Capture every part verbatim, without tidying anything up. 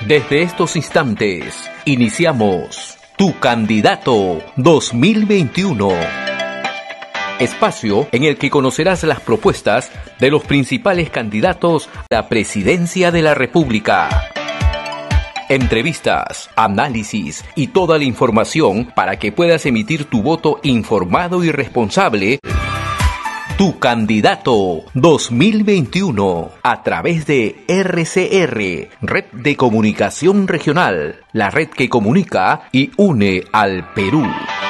Desde estos instantes, iniciamos Tu Candidato dos mil veintiuno. Espacio en el que conocerás las propuestas de los principales candidatos a la presidencia de la República. Entrevistas, análisis y toda la información para que puedas emitir tu voto informado y responsable. Tu Candidato dos mil veintiuno a través de R C R, Red de Comunicación Regional, la red que comunica y une al Perú.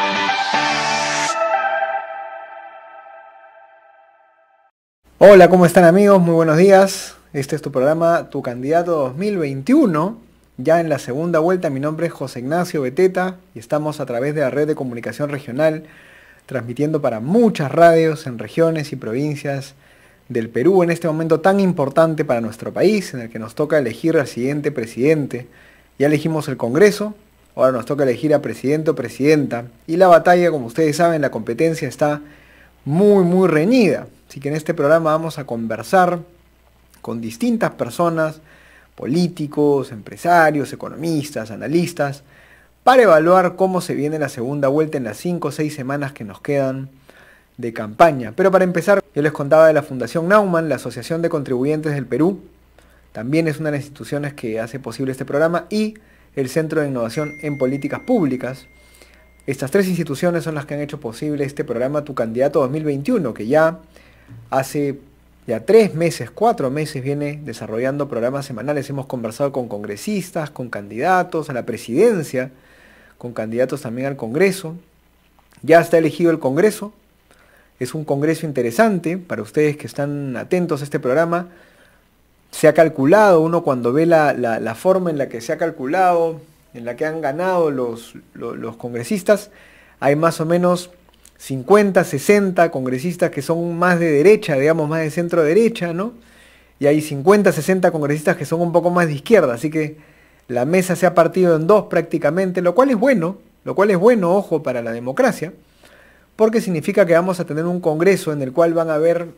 Hola, ¿cómo están amigos? Muy buenos días. Este es tu programa Tu Candidato dos mil veintiuno. Ya en la segunda vuelta, mi nombre es José Ignacio Beteta y estamos a través de la Red de Comunicación Regional, transmitiendo para muchas radios en regiones y provincias del Perú en este momento tan importante para nuestro país, en el que nos toca elegir al siguiente presidente. Ya elegimos el Congreso, ahora nos toca elegir a presidente o presidenta, y la batalla, como ustedes saben, la competencia está muy muy reñida. Así que en este programa vamos a conversar con distintas personas, políticos, empresarios, economistas, analistas, para evaluar cómo se viene la segunda vuelta en las cinco o seis semanas que nos quedan de campaña. Pero para empezar, yo les contaba de la Fundación Naumann, la Asociación de Contribuyentes del Perú, también es una de las instituciones que hace posible este programa, y el Centro de Innovación en Políticas Públicas. Estas tres instituciones son las que han hecho posible este programa Tu Candidato dos mil veintiuno, que ya hace ya tres meses, cuatro meses viene desarrollando programas semanales. Hemos conversado con congresistas, con candidatos a la presidencia, con candidatos también al Congreso. Ya está elegido el Congreso. Es un Congreso interesante para ustedes que están atentos a este programa. Se ha calculado, uno cuando ve la, la, la forma en la que se ha calculado, en la que han ganado los, los, los congresistas, hay más o menos cincuenta, sesenta congresistas que son más de derecha, digamos más de centro derecha, ¿no? Y hay cincuenta, sesenta congresistas que son un poco más de izquierda, así que la mesa se ha partido en dos prácticamente, lo cual es bueno, lo cual es bueno, ojo, para la democracia, porque significa que vamos a tener un congreso en el cual van a haber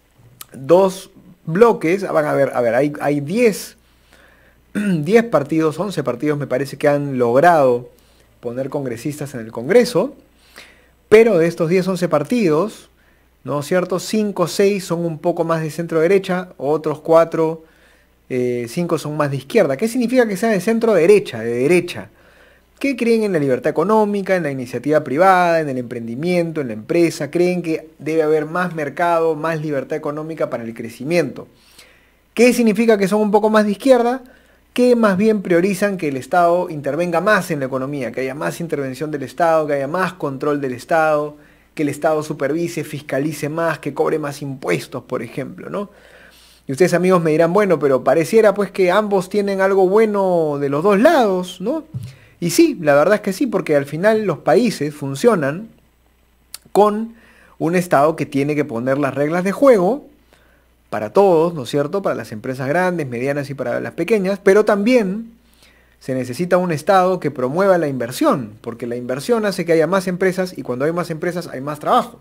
dos bloques, van a haber, a ver, hay, hay diez, diez partidos, once partidos me parece que han logrado poner congresistas en el Congreso, pero de estos diez, once partidos, ¿no es cierto? cinco o seis son un poco más de centro derecha, otros cuatro, cinco son más de izquierda. ¿Qué significa que sea de centro derecha, de derecha? Que creen en la libertad económica, en la iniciativa privada, en el emprendimiento, en la empresa, creen que debe haber más mercado, más libertad económica para el crecimiento. ¿Qué significa que son un poco más de izquierda? Que más bien priorizan que el Estado intervenga más en la economía, que haya más intervención del Estado, que haya más control del Estado, que el Estado supervise, fiscalice más, que cobre más impuestos, por ejemplo, ¿no? Y ustedes, amigos, me dirán, bueno, pero pareciera pues que ambos tienen algo bueno de los dos lados, ¿no? Y sí, la verdad es que sí, porque al final los países funcionan con un Estado que tiene que poner las reglas de juego para todos, ¿no es cierto? Para las empresas grandes, medianas y para las pequeñas, pero también se necesita un Estado que promueva la inversión, porque la inversión hace que haya más empresas y cuando hay más empresas hay más trabajo.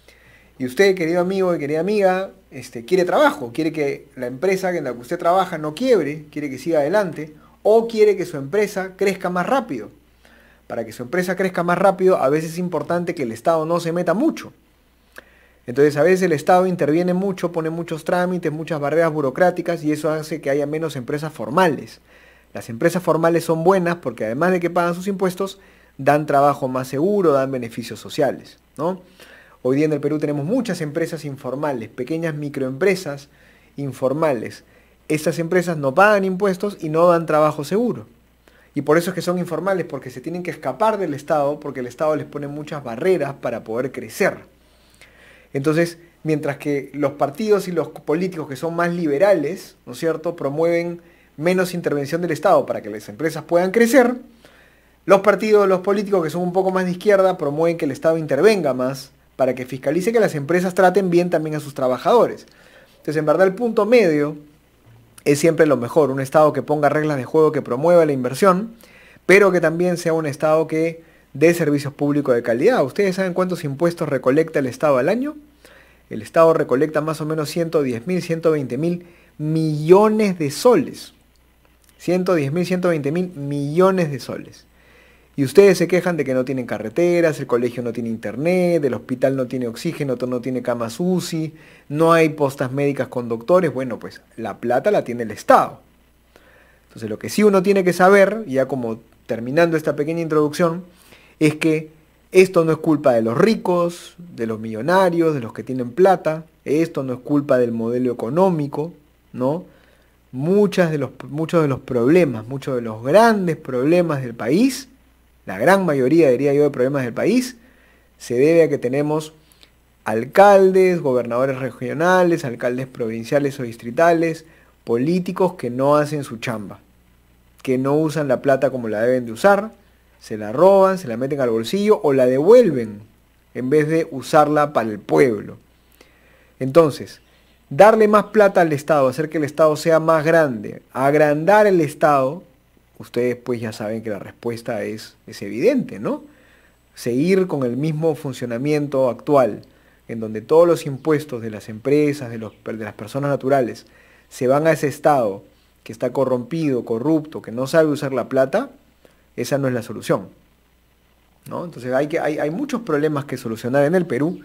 Y usted, querido amigo y querida amiga, este, quiere trabajo, quiere que la empresa en la que usted trabaja no quiebre, quiere que siga adelante, o quiere que su empresa crezca más rápido. Para que su empresa crezca más rápido, a veces es importante que el Estado no se meta mucho. Entonces a veces el Estado interviene mucho, pone muchos trámites, muchas barreras burocráticas y eso hace que haya menos empresas formales. Las empresas formales son buenas porque además de que pagan sus impuestos, dan trabajo más seguro, dan beneficios sociales, ¿no? Hoy día en el Perú tenemos muchas empresas informales, pequeñas microempresas informales. Estas empresas no pagan impuestos y no dan trabajo seguro. Y por eso es que son informales, porque se tienen que escapar del Estado, porque el Estado les pone muchas barreras para poder crecer. Entonces, mientras que los partidos y los políticos que son más liberales, ¿no es cierto?, promueven menos intervención del Estado para que las empresas puedan crecer, los partidos, los políticos que son un poco más de izquierda promueven que el Estado intervenga más para que fiscalice que las empresas traten bien también a sus trabajadores. Entonces, en verdad, el punto medio es siempre lo mejor, un Estado que ponga reglas de juego, que promueva la inversión, pero que también sea un Estado que dé servicios públicos de calidad. ¿Ustedes saben cuántos impuestos recolecta el Estado al año? El Estado recolecta más o menos ciento diez mil, ciento veinte mil millones de soles. ciento diez mil, ciento veinte mil millones de soles. Y ustedes se quejan de que no tienen carreteras, el colegio no tiene internet, el hospital no tiene oxígeno, no tiene camas U C I, no hay postas médicas con doctores. Bueno, pues la plata la tiene el Estado. Entonces lo que sí uno tiene que saber, ya como terminando esta pequeña introducción, es que esto no es culpa de los ricos, de los millonarios, de los que tienen plata. Esto no es culpa del modelo económico, ¿no? Muchas de los, muchos de los problemas, muchos de los grandes problemas del país, la gran mayoría, diría yo, de problemas del país, se debe a que tenemos alcaldes, gobernadores regionales, alcaldes provinciales o distritales, políticos que no hacen su chamba, que no usan la plata como la deben de usar, se la roban, se la meten al bolsillo o la devuelven en vez de usarla para el pueblo. Entonces, darle más plata al Estado, hacer que el Estado sea más grande, agrandar el Estado, ustedes pues ya saben que la respuesta es, es evidente, ¿no? Seguir con el mismo funcionamiento actual, en donde todos los impuestos de las empresas, de, los, de las personas naturales, se van a ese Estado que está corrompido, corrupto, que no sabe usar la plata, esa no es la solución, ¿no? Entonces hay, que, hay, hay muchos problemas que solucionar en el Perú,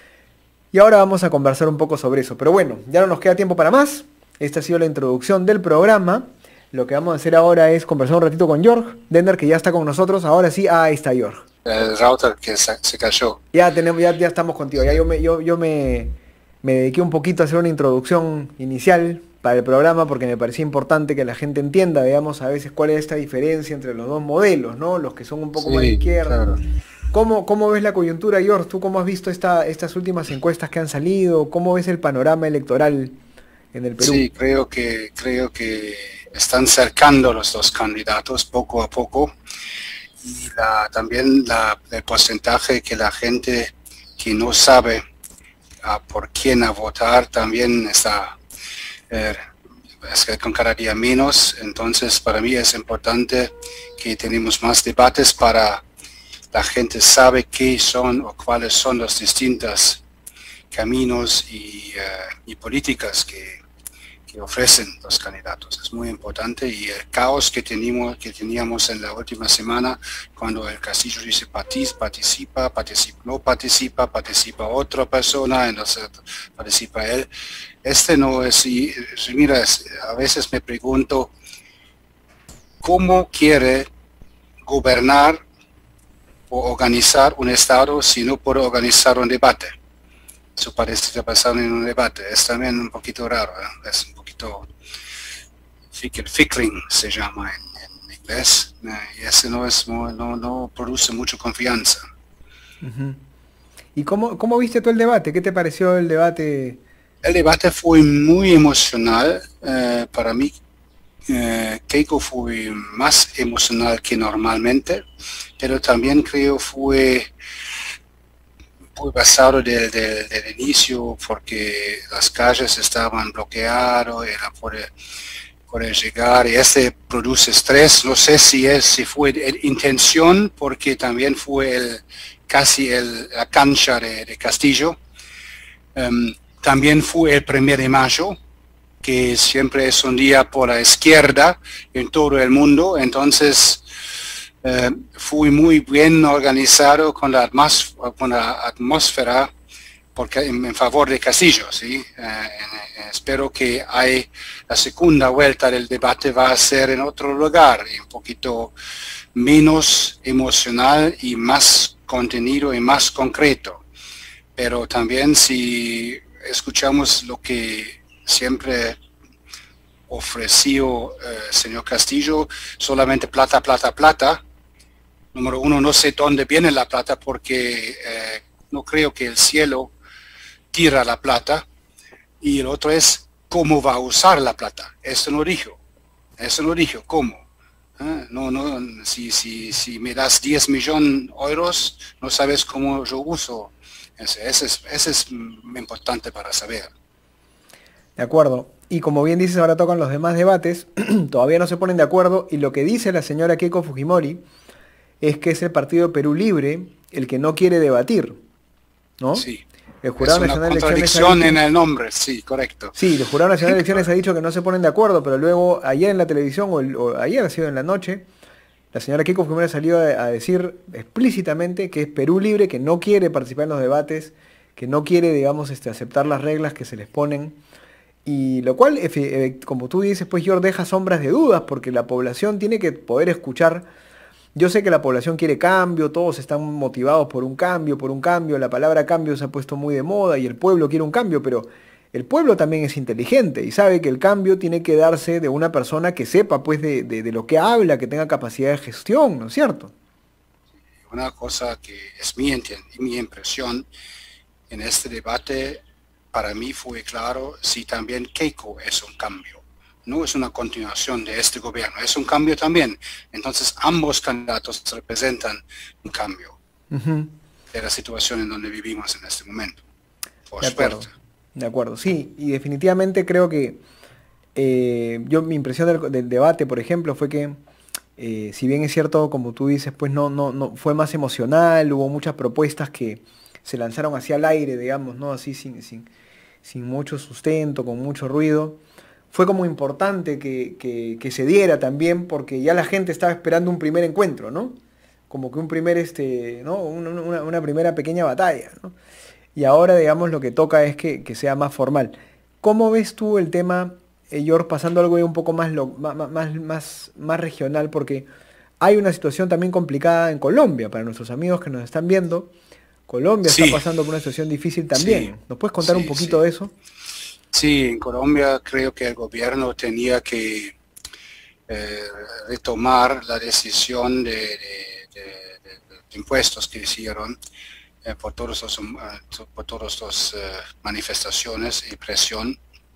y ahora vamos a conversar un poco sobre eso. Pero bueno, ya no nos queda tiempo para más. Esta ha sido la introducción del programa. Lo que vamos a hacer ahora es conversar un ratito con Jorge Dender, que ya está con nosotros. Ahora sí, ah, ahí está Jorge. El router que se, se cayó. Ya tenemos, ya, ya estamos contigo. Ya yo me, yo, yo me, me dediqué un poquito a hacer una introducción inicial para el programa porque me parecía importante que la gente entienda, veamos a veces cuál es esta diferencia entre los dos modelos, ¿no? Los que son un poco Sí, más de izquierda. claro. ¿Cómo, ¿Cómo ves la coyuntura, Jorge? ¿Tú cómo has visto esta, estas últimas encuestas que han salido? ¿Cómo ves el panorama electoral en el Perú? Sí, creo que, creo que están cercando los dos candidatos poco a poco. Y la, también la, el porcentaje que la gente que no sabe uh, por quién a votar también está eh, es que con cada día menos. Entonces para mí es importante que tenemos más debates para la gente sabe qué son o cuáles son los distintos caminos y, uh, y políticas que, que ofrecen los candidatos. Es muy importante, y el caos que teníamos, que teníamos en la última semana, cuando el Castillo dice participa, participa, no participa, participa otra persona, entonces participa él. Este no es, y, mira, a veces me pregunto, ¿cómo quiere gobernar o organizar un Estado si no puede organizar un debate? Eso parece que pasar en un debate. Es también un poquito raro, ¿eh? Es un poquito fickling se llama en, en inglés, ¿eh? Y ese no, es, no, no produce mucha confianza. Uh-huh. ¿Y cómo, cómo viste tú el debate? ¿Qué te pareció el debate? El debate fue muy emocional eh, para mí. Eh, Keiko fue más emocional que normalmente, pero también creo fue muy basado desde de, de, de inicio, porque las calles estaban bloqueadas, era por, por llegar, y este produce estrés. No sé si es si fue de intención, porque también fue el, casi el, la cancha de, de Castillo. Um, también fue el primero de mayo, que siempre es un día por la izquierda en todo el mundo. Entonces eh, fui muy bien organizado con la, atmós con la atmósfera porque, en, en favor de Castillo, ¿sí? Eh, eh, espero que hay, la segunda vuelta del debate va a ser en otro lugar, un poquito menos emocional y más contenido y más concreto. Pero también si escuchamos lo que siempre ofreció el eh, señor Castillo, solamente plata, plata, plata. Número uno, no sé dónde viene la plata, porque eh, no creo que el cielo tira la plata. Y el otro es cómo va a usar la plata. Eso no dijo. Eso no dijo cómo. ¿Eh? No, no, si, si, si me das diez millones de euros, no sabes cómo yo uso. Ese, ese, es, ese es importante para saber. De acuerdo. Y como bien dices, ahora tocan los demás debates, todavía no se ponen de acuerdo, y lo que dice la señora Keiko Fujimori es que es el partido Perú Libre el que no quiere debatir, ¿no? Sí. El Jurado es una Nacional de Elecciones contradicción ha dicho, en el nombre, sí, correcto. sí, el Jurado Nacional de Elecciones ha dicho que no se ponen de acuerdo, pero luego ayer en la televisión, o, el- o ayer ha sido en la noche, la señora Keiko Fujimori salió a, a decir explícitamente que es Perú Libre, que no quiere participar en los debates, que no quiere, digamos, este, aceptar las reglas que se les ponen. Y lo cual, efe- eh, como tú dices, pues George, deja sombras de dudas, porque la población tiene que poder escuchar. Yo sé que la población quiere cambio, todos están motivados por un cambio, por un cambio, la palabra cambio se ha puesto muy de moda y el pueblo quiere un cambio, pero el pueblo también es inteligente y sabe que el cambio tiene que darse de una persona que sepa pues de, de- de lo que habla, que tenga capacidad de gestión, ¿no es cierto? Una cosa que es mi, enti- mi impresión en este debate, para mí fue claro si también Keiko es un cambio. No es una continuación de este gobierno, es un cambio también. Entonces ambos candidatos representan un cambio Ujú. de la situación en donde vivimos en este momento. Por De acuerdo, suerte. de acuerdo, sí, y definitivamente creo que eh, yo mi impresión del, del debate, por ejemplo, fue que eh, si bien es cierto, como tú dices, pues no, no, no fue más emocional, hubo muchas propuestas que se lanzaron hacia el aire, digamos, ¿no? Así sin, sin, sin mucho sustento, con mucho ruido. Fue como importante que, que- que se diera también, porque ya la gente estaba esperando un primer encuentro, ¿no? Como que un primer, este, ¿no? Una, una- una primera pequeña batalla, ¿no? Y ahora, digamos, lo que toca es que, que sea más formal. ¿Cómo ves tú el tema, eh, George, pasando algo ya un poco más, lo- ma- ma- más, más, más regional? Porque hay una situación también complicada en Colombia, para nuestros amigos que nos están viendo. Colombia está Sí, pasando por una situación difícil sí, también. ¿Nos puedes contar un sí, poquito sí. de eso? Sí, en Colombia creo que el gobierno tenía que eh, retomar la decisión de, de- de- de- de impuestos que hicieron eh, por todas las uh, por todos los uh, manifestaciones y presión.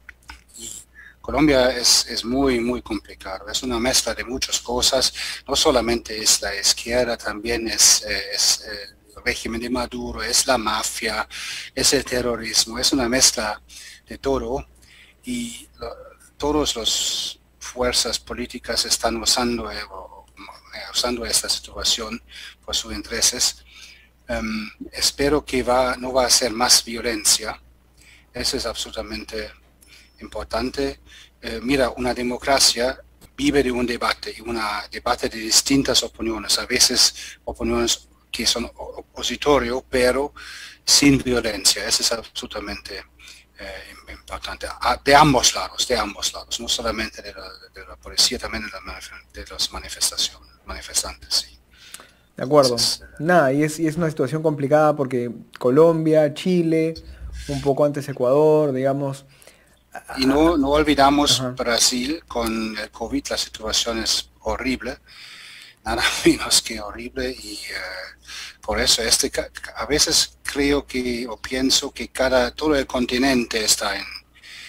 Y Colombia es, es muy, muy complicado. Es una mezcla de muchas cosas. No solamente es la izquierda, también es, eh, es eh, el régimen de Maduro, es la mafia, es el terrorismo. Es una mezcla de todo. Y lo, todas las fuerzas políticas están usando, eh, usando esta situación por sus intereses. Um, espero que va, no va a ser más violencia. Eso es absolutamente importante. Eh, mira, una democracia vive de un debate, y un debate de distintas opiniones, a veces opiniones que son opositorios, pero sin violencia. Eso es absolutamente eh, importante. De ambos lados, de ambos lados, no solamente de la, de la policía, también de, la, de los manifestaciones, manifestantes. Sí. De acuerdo. Entonces, eh, Nada, y es, y es una situación complicada porque Colombia, Chile, un poco antes Ecuador, digamos. Y no, no olvidamos Ajá. Brasil con el COVID, la situación es horrible, nada menos que horrible, y uh, por eso este, a veces creo que o pienso que cada, todo el continente está en,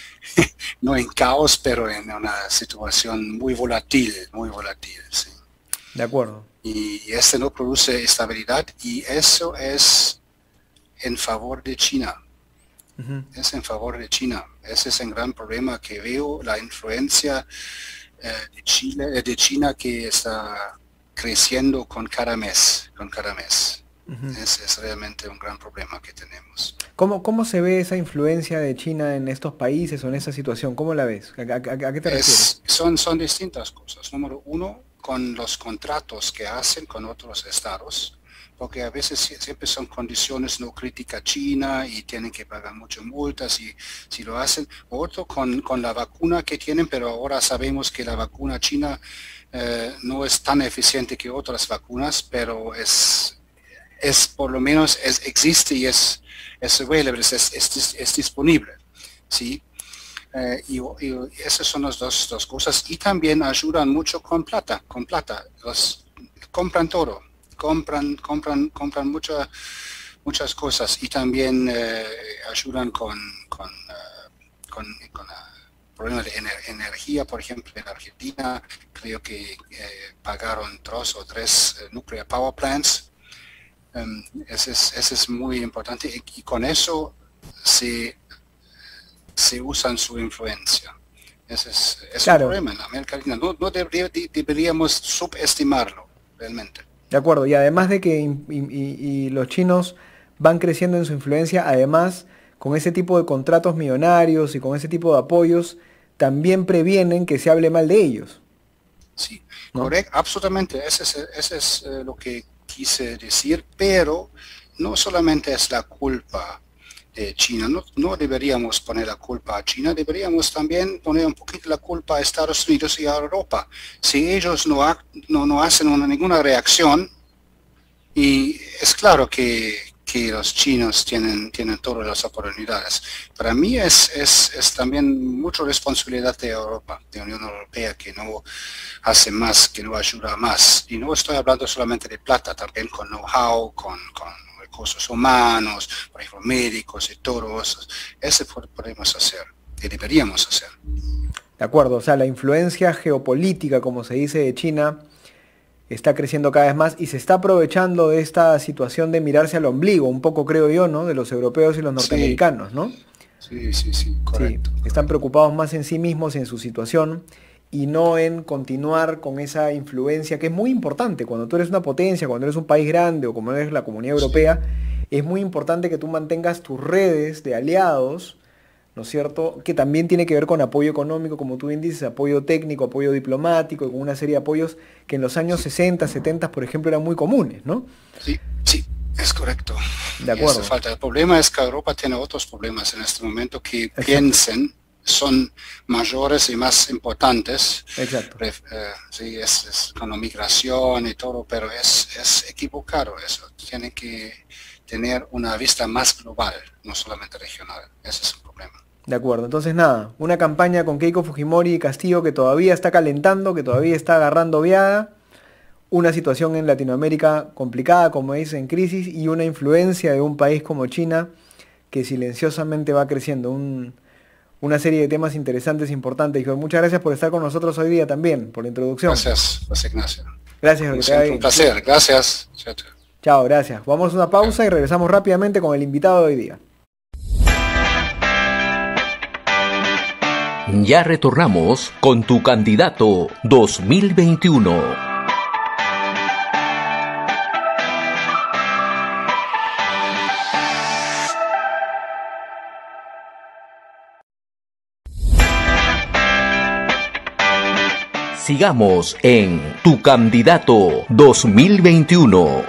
no en caos, pero en una situación muy volátil, muy volátil, sí. De acuerdo. Y este no produce estabilidad, y eso es en favor de China. Ujú. Es en favor de China. Ese es el gran problema que veo, la influencia eh, de, Chile, eh, de China que está creciendo con cada mes, con cada mes. Ujú. Ese es realmente un gran problema que tenemos. ¿Cómo, cómo se ve esa influencia de China en estos países o en esa situación? ¿Cómo la ves? ¿A, a- a- a qué te refieres? Es, son, son distintas cosas. Número uno, con los contratos que hacen con otros estados, porque a veces siempre son condiciones no crítica China y tienen que pagar muchas multas y si lo hacen. Otro con, con la vacuna que tienen, pero ahora sabemos que la vacuna china eh, no es tan eficiente que otras vacunas, pero es, es por lo menos es, existe y es, es available, es, es, es disponible, ¿sí? Eh, y, y esas son las dos, dos cosas, y también ayudan mucho con plata, con plata, los compran todo. compran compran compran muchas muchas cosas, y también eh, ayudan con con, uh, con, con uh, problemas de ener energía. Por ejemplo, en Argentina creo que eh, pagaron dos o tres uh, nuclear power plants. Um, ese es ese es muy importante, y, y con eso se se usan su influencia. Ese es, es Claro, un problema en América Latina. No, no debería, de, deberíamos subestimarlo realmente. de acuerdo. Y además de que im- im- y, y los chinos van creciendo en su influencia, además, con ese tipo de contratos millonarios y con ese tipo de apoyos, también previenen que se hable mal de ellos. Sí, ¿no? Correcto, absolutamente, ese es, ese es eh, lo que quise decir, pero no solamente es la culpa de China, no, no deberíamos poner la culpa a China, deberíamos también poner un poquito la culpa a Estados Unidos y a Europa. Si ellos no, ha, no, no hacen una, ninguna reacción, y es claro que, que los chinos tienen, tienen todas las oportunidades. Para mí es, es, es también mucha responsabilidad de Europa, de la Unión Europea, que no hace más, que no ayuda más. Y no estoy hablando solamente de plata, también con know-how, con, con recursos humanos, por ejemplo, médicos y todo eso. Eso podemos hacer, que deberíamos hacer. De acuerdo, o sea, la influencia geopolítica, como se dice, de China está creciendo cada vez más y se está aprovechando de esta situación de mirarse al ombligo, un poco creo yo, ¿no? De los europeos y los norteamericanos, ¿no? Sí, sí, sí, correcto. Sí, están preocupados más en sí mismos y en su situación y no en continuar con esa influencia que es muy importante. Cuando tú eres una potencia, cuando eres un país grande o como eres la Comunidad Europea, sí, es muy importante que tú mantengas tus redes de aliados, ¿no es cierto? Que también tiene que ver con apoyo económico, como tú bien dices, apoyo técnico, apoyo diplomático, y con una serie de apoyos que en los años sesenta, setenta, por ejemplo, eran muy comunes, ¿no? Sí, sí, es correcto. De acuerdo. Falta. El problema es que Europa tiene otros problemas en este momento que Exacto. piensen son mayores y más importantes. Exacto. Eh, sí, es, es con la migración y todo, pero es, es equivocado eso. Tiene que tener una vista más global, no solamente regional. Ese es el problema. De acuerdo, entonces nada, una campaña con Keiko Fujimori y Castillo que todavía está calentando, que todavía está agarrando viada, una situación en Latinoamérica complicada, como dice, en crisis, y una influencia de un país como China que silenciosamente va creciendo. Un, una serie de temas interesantes, importantes. Hijo, muchas gracias por estar con nosotros hoy día también, por la introducción. Gracias, José Ignacio. Gracias. Un, que un placer, gracias. Chao, chao. Chao, gracias. Vamos a una pausa y regresamos rápidamente con el invitado de hoy día. Ya retornamos con tu candidato dos mil veintiuno. Sigamos en Tu Candidato dos mil veintiuno.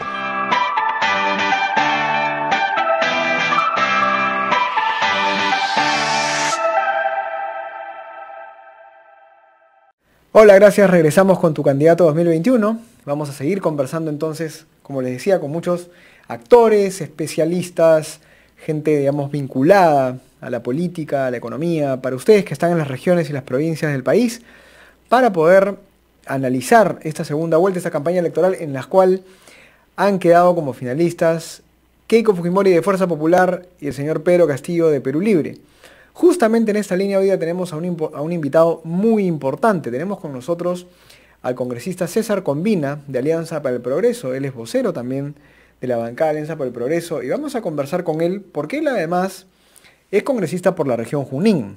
Hola, gracias. Regresamos con Tu Candidato dos mil veintiuno. Vamos a seguir conversando entonces, como les decía, con muchos actores, especialistas, gente, digamos, vinculada a la política, a la economía, para ustedes que están en las regiones y las provincias del país, para poder analizar esta segunda vuelta, esta campaña electoral en la cual han quedado como finalistas Keiko Fujimori de Fuerza Popular y el señor Pedro Castillo de Perú Libre. Justamente en esta línea hoy día tenemos a un, a un invitado muy importante. Tenemos con nosotros al congresista César Combina de Alianza para el Progreso. Él es vocero también de la bancada Alianza para el Progreso y vamos a conversar con él porque él además es congresista por la región Junín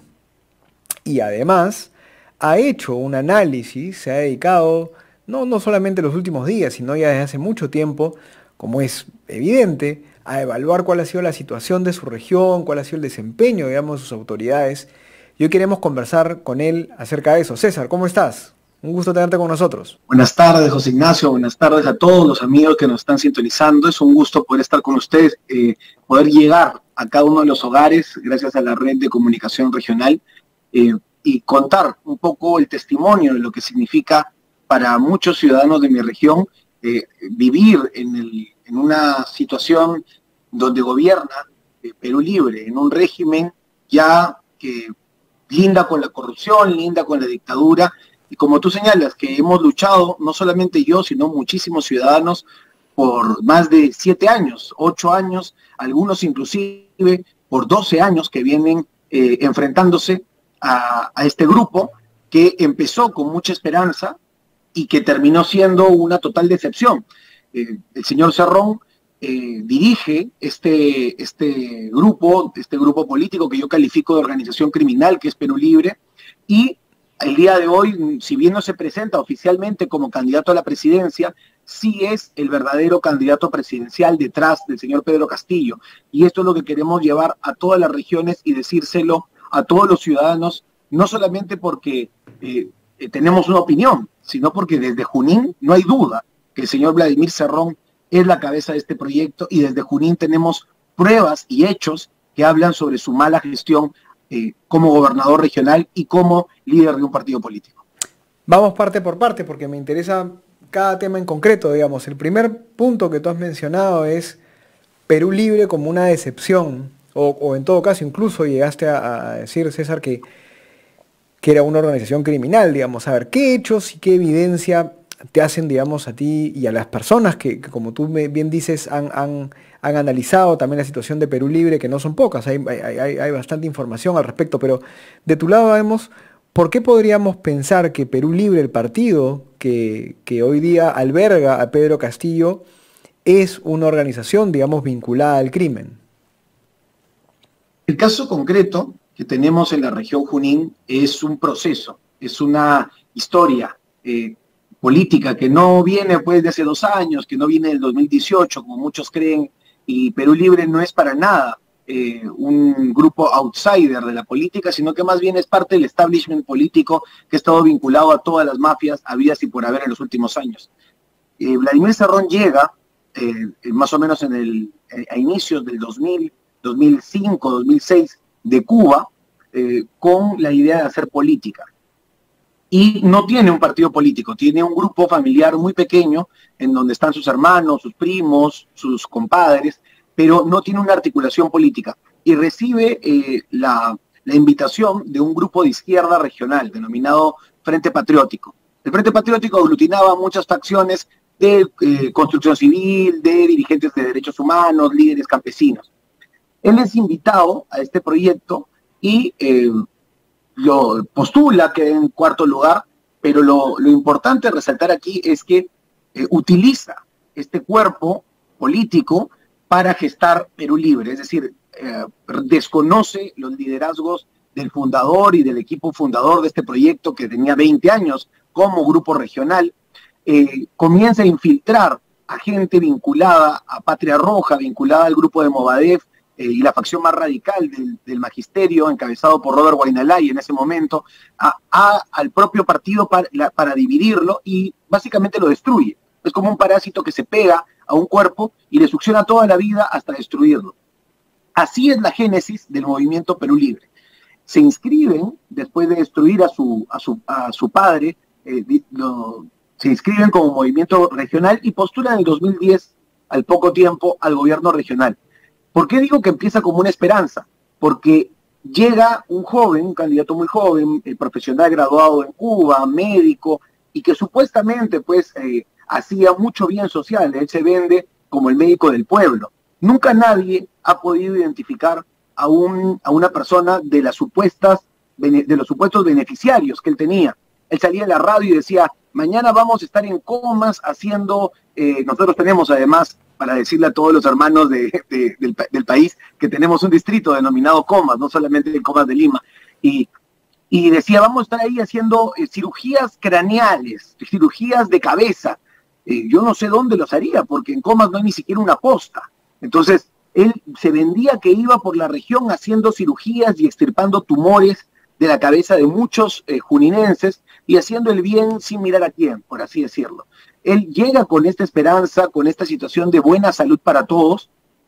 y además ha hecho un análisis, se ha dedicado no, no solamente los últimos días, sino ya desde hace mucho tiempo, como es evidente, a evaluar cuál ha sido la situación de su región, cuál ha sido el desempeño, digamos, de sus autoridades. Y hoy queremos conversar con él acerca de eso. César, ¿cómo estás? Un gusto tenerte con nosotros. Buenas tardes, José Ignacio. Buenas tardes a todos los amigos que nos están sintonizando. Es un gusto poder estar con ustedes, eh, poder llegar a cada uno de los hogares, gracias a la red de comunicación regional, eh, y contar un poco el testimonio de lo que significa para muchos ciudadanos de mi región eh, vivir en el en una situación donde gobierna eh, Perú Libre, en un régimen ya que linda con la corrupción, linda con la dictadura, y como tú señalas, que hemos luchado, no solamente yo, sino muchísimos ciudadanos, por más de siete años, ocho años, algunos inclusive por doce años que vienen eh, enfrentándose a, a este grupo que empezó con mucha esperanza y que terminó siendo una total decepción. Eh, el señor Cerrón eh, dirige este, este grupo, este grupo político que yo califico de organización criminal, que es Perú Libre, y el día de hoy, si bien no se presenta oficialmente como candidato a la presidencia, sí es el verdadero candidato presidencial detrás del señor Pedro Castillo. Y esto es lo que queremos llevar a todas las regiones y decírselo a todos los ciudadanos, no solamente porque eh, eh, tenemos una opinión, sino porque desde Junín no hay duda que el señor Vladimir Cerrón es la cabeza de este proyecto, y desde Junín tenemos pruebas y hechos que hablan sobre su mala gestión eh, como gobernador regional y como líder de un partido político. Vamos parte por parte porque me interesa cada tema en concreto, digamos. El primer punto que tú has mencionado es Perú Libre como una decepción, o, o en todo caso incluso llegaste a, a decir, César, que, que era una organización criminal, digamos. A ver, ¿qué hechos y qué evidencia te hacen, digamos, a ti y a las personas que, que como tú bien dices, han, han, han analizado también la situación de Perú Libre, que no son pocas, hay, hay, hay, hay bastante información al respecto, pero de tu lado vemos, ¿por qué podríamos pensar que Perú Libre, el partido que, que hoy día alberga a Pedro Castillo, es una organización, digamos, vinculada al crimen? El caso concreto que tenemos en la región Junín es un proceso, es una historia eh, política que no viene pues de hace dos años, que no viene del dos mil dieciocho, como muchos creen, y Perú Libre no es para nada eh, un grupo outsider de la política, sino que más bien es parte del establishment político que ha estado vinculado a todas las mafias habidas y por haber en los últimos años. Eh, Vladimir Cerrón llega eh, más o menos en el, eh, a inicios del dos mil, dos mil cinco, dos mil seis de Cuba, eh, con la idea de hacer política. Y no tiene un partido político, tiene un grupo familiar muy pequeño en donde están sus hermanos, sus primos, sus compadres, pero no tiene una articulación política. Y recibe eh, la, la invitación de un grupo de izquierda regional denominado Frente Patriótico. El Frente Patriótico aglutinaba muchas facciones de eh, construcción civil, de dirigentes de derechos humanos, líderes campesinos. Él es invitado a este proyecto y eh, lo postula, que en cuarto lugar, pero lo, lo importante a resaltar aquí es que eh, utiliza este cuerpo político para gestar Perú Libre, es decir, eh, desconoce los liderazgos del fundador y del equipo fundador de este proyecto, que tenía veinte años como grupo regional, eh, comienza a infiltrar a gente vinculada a Patria Roja, vinculada al grupo de Movadef, eh, y la facción más radical del, del magisterio, encabezado por Robert Guainalay en ese momento, a, a, al propio partido para, la, para dividirlo, y básicamente lo destruye. Es como un parásito que se pega a un cuerpo y le succiona toda la vida hasta destruirlo. Así es la génesis del movimiento Perú Libre. Se inscriben, después de destruir a su, a su, a su padre, eh, lo, se inscriben como movimiento regional y postulan en el dos mil diez, al poco tiempo, al gobierno regional. ¿Por qué digo que empieza como una esperanza? Porque llega un joven, un candidato muy joven, eh, profesional graduado en Cuba, médico, y que supuestamente pues eh, hacía mucho bien social. Él se vende como el médico del pueblo. Nunca nadie ha podido identificar a, un, a una persona de, las supuestas, de los supuestos beneficiarios que él tenía. Él salía en la radio y decía, mañana vamos a estar en Comas haciendo, eh, nosotros tenemos además, para decirle a todos los hermanos de, de, del, del país, que tenemos un distrito denominado Comas, no solamente el Comas de Lima, y, y decía, vamos a estar ahí haciendo eh, cirugías craneales, cirugías de cabeza. Eh, yo no sé dónde los haría, porque en Comas no hay ni siquiera una posta. Entonces, él se vendía que iba por la región haciendo cirugías y extirpando tumores de la cabeza de muchos eh, juninenses y haciendo el bien sin mirar a quién, por así decirlo. Él llega con esta esperanza, con esta situación de buena salud para todos,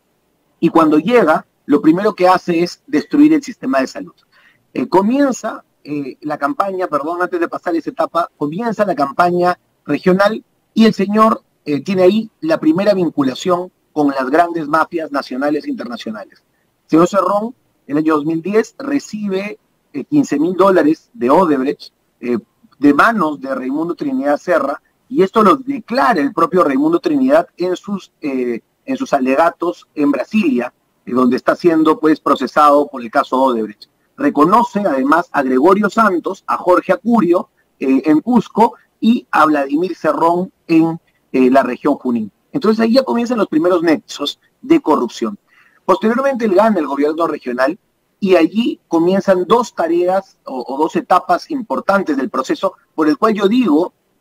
y cuando llega, lo primero que hace es destruir el sistema de salud. Eh, comienza eh, la campaña, perdón, antes de pasar esa etapa, comienza la campaña regional y el señor eh, tiene ahí la primera vinculación con las grandes mafias nacionales e internacionales. El señor Cerrón, en el año dos mil diez, recibe eh, quince mil dólares de Odebrecht, eh, de manos de Raimundo Trinidad Serra, y esto lo declara el propio Raimundo Trinidad en sus, eh, en sus alegatos en Brasilia, eh, donde está siendo pues procesado por el caso Odebrecht. Reconoce además a Gregorio Santos, a Jorge Acurio eh, en Cusco y a Vladimir Cerrón en eh, la región Junín. Entonces ahí ya comienzan los primeros nexos de corrupción. Posteriormente él gana el gobierno regional y allí comienzan dos tareas o, o dos etapas importantes del proceso, por el cual yo digo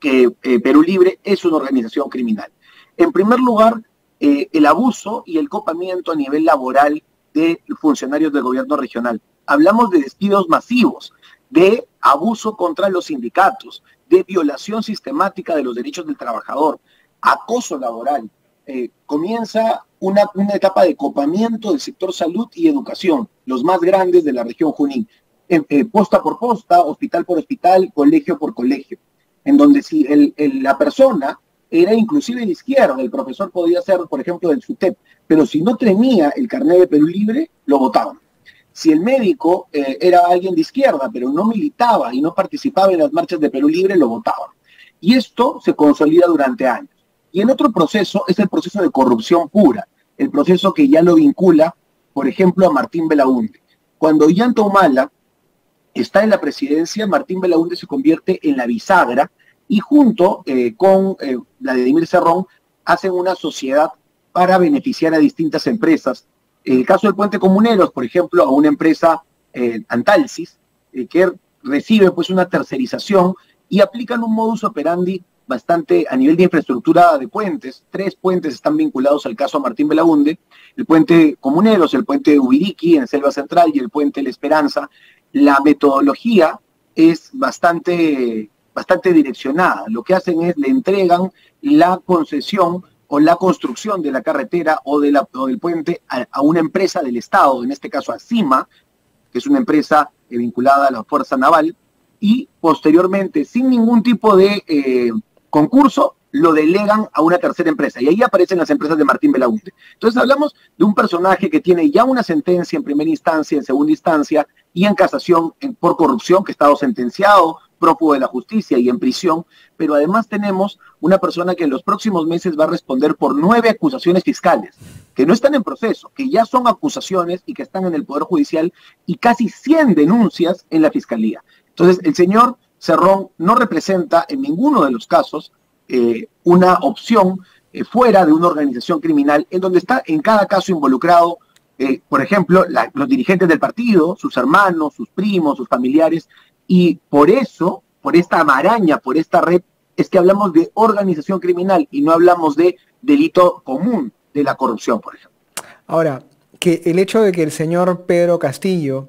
que eh, Perú Libre es una organización criminal. En primer lugar, eh, el abuso y el copamiento a nivel laboral de funcionarios del gobierno regional. Hablamos de despidos masivos, de abuso contra los sindicatos, de violación sistemática de los derechos del trabajador, acoso laboral. Eh, comienza una, una etapa de copamiento del sector salud y educación, los más grandes de la región Junín, eh, eh, posta por posta, hospital por hospital, colegio por colegio, en donde si el, el, la persona era inclusive de izquierda, el profesor podía ser, por ejemplo, del SUTEP, pero si no tenía el carnet de Perú Libre, lo votaban. Si el médico eh, era alguien de izquierda, pero no militaba y no participaba en las marchas de Perú Libre, lo votaban. Y esto se consolida durante años. Y el otro proceso es el proceso de corrupción pura, el proceso que ya lo vincula, por ejemplo, a Martín Belaúnde. Cuando Ollanta Humala está en la presidencia, Martín Belaúnde se convierte en la bisagra y junto eh, con eh, Vladimir Cerrón hacen una sociedad para beneficiar a distintas empresas. En el caso del Puente Comuneros, por ejemplo, a una empresa, eh, Antalsis, eh, que recibe pues una tercerización y aplican un modus operandi bastante a nivel de infraestructura de puentes. Tres puentes están vinculados al caso Martín Belaúnde: el puente Comuneros, el puente Ubiriqui en Selva Central y el puente La Esperanza. La metodología es bastante, bastante direccionada. Lo que hacen es le entregan la concesión o la construcción de la carretera o, de la, o del puente a, a una empresa del Estado, en este caso a CIMA, que es una empresa eh, vinculada a la Fuerza Naval, y posteriormente, sin ningún tipo de eh, concurso, lo delegan a una tercera empresa. Y ahí aparecen las empresas de Martín Belaúnde. Entonces hablamos de un personaje que tiene ya una sentencia en primera instancia, en segunda instancia y en casación en, por corrupción, que ha estado sentenciado, prófugo de la justicia y en prisión, pero además tenemos una persona que en los próximos meses va a responder por nueve acusaciones fiscales, que no están en proceso, que ya son acusaciones y que están en el Poder Judicial, y casi cien denuncias en la Fiscalía. Entonces, el señor Cerrón no representa en ninguno de los casos eh, una opción eh, fuera de una organización criminal, en donde está en cada caso involucrado, eh, por ejemplo, la, los dirigentes del partido, sus hermanos, sus primos, sus familiares. Y por eso, por esta maraña, por esta red, es que hablamos de organización criminal y no hablamos de delito común de la corrupción, por ejemplo. Ahora, que el hecho de que el señor Pedro Castillo,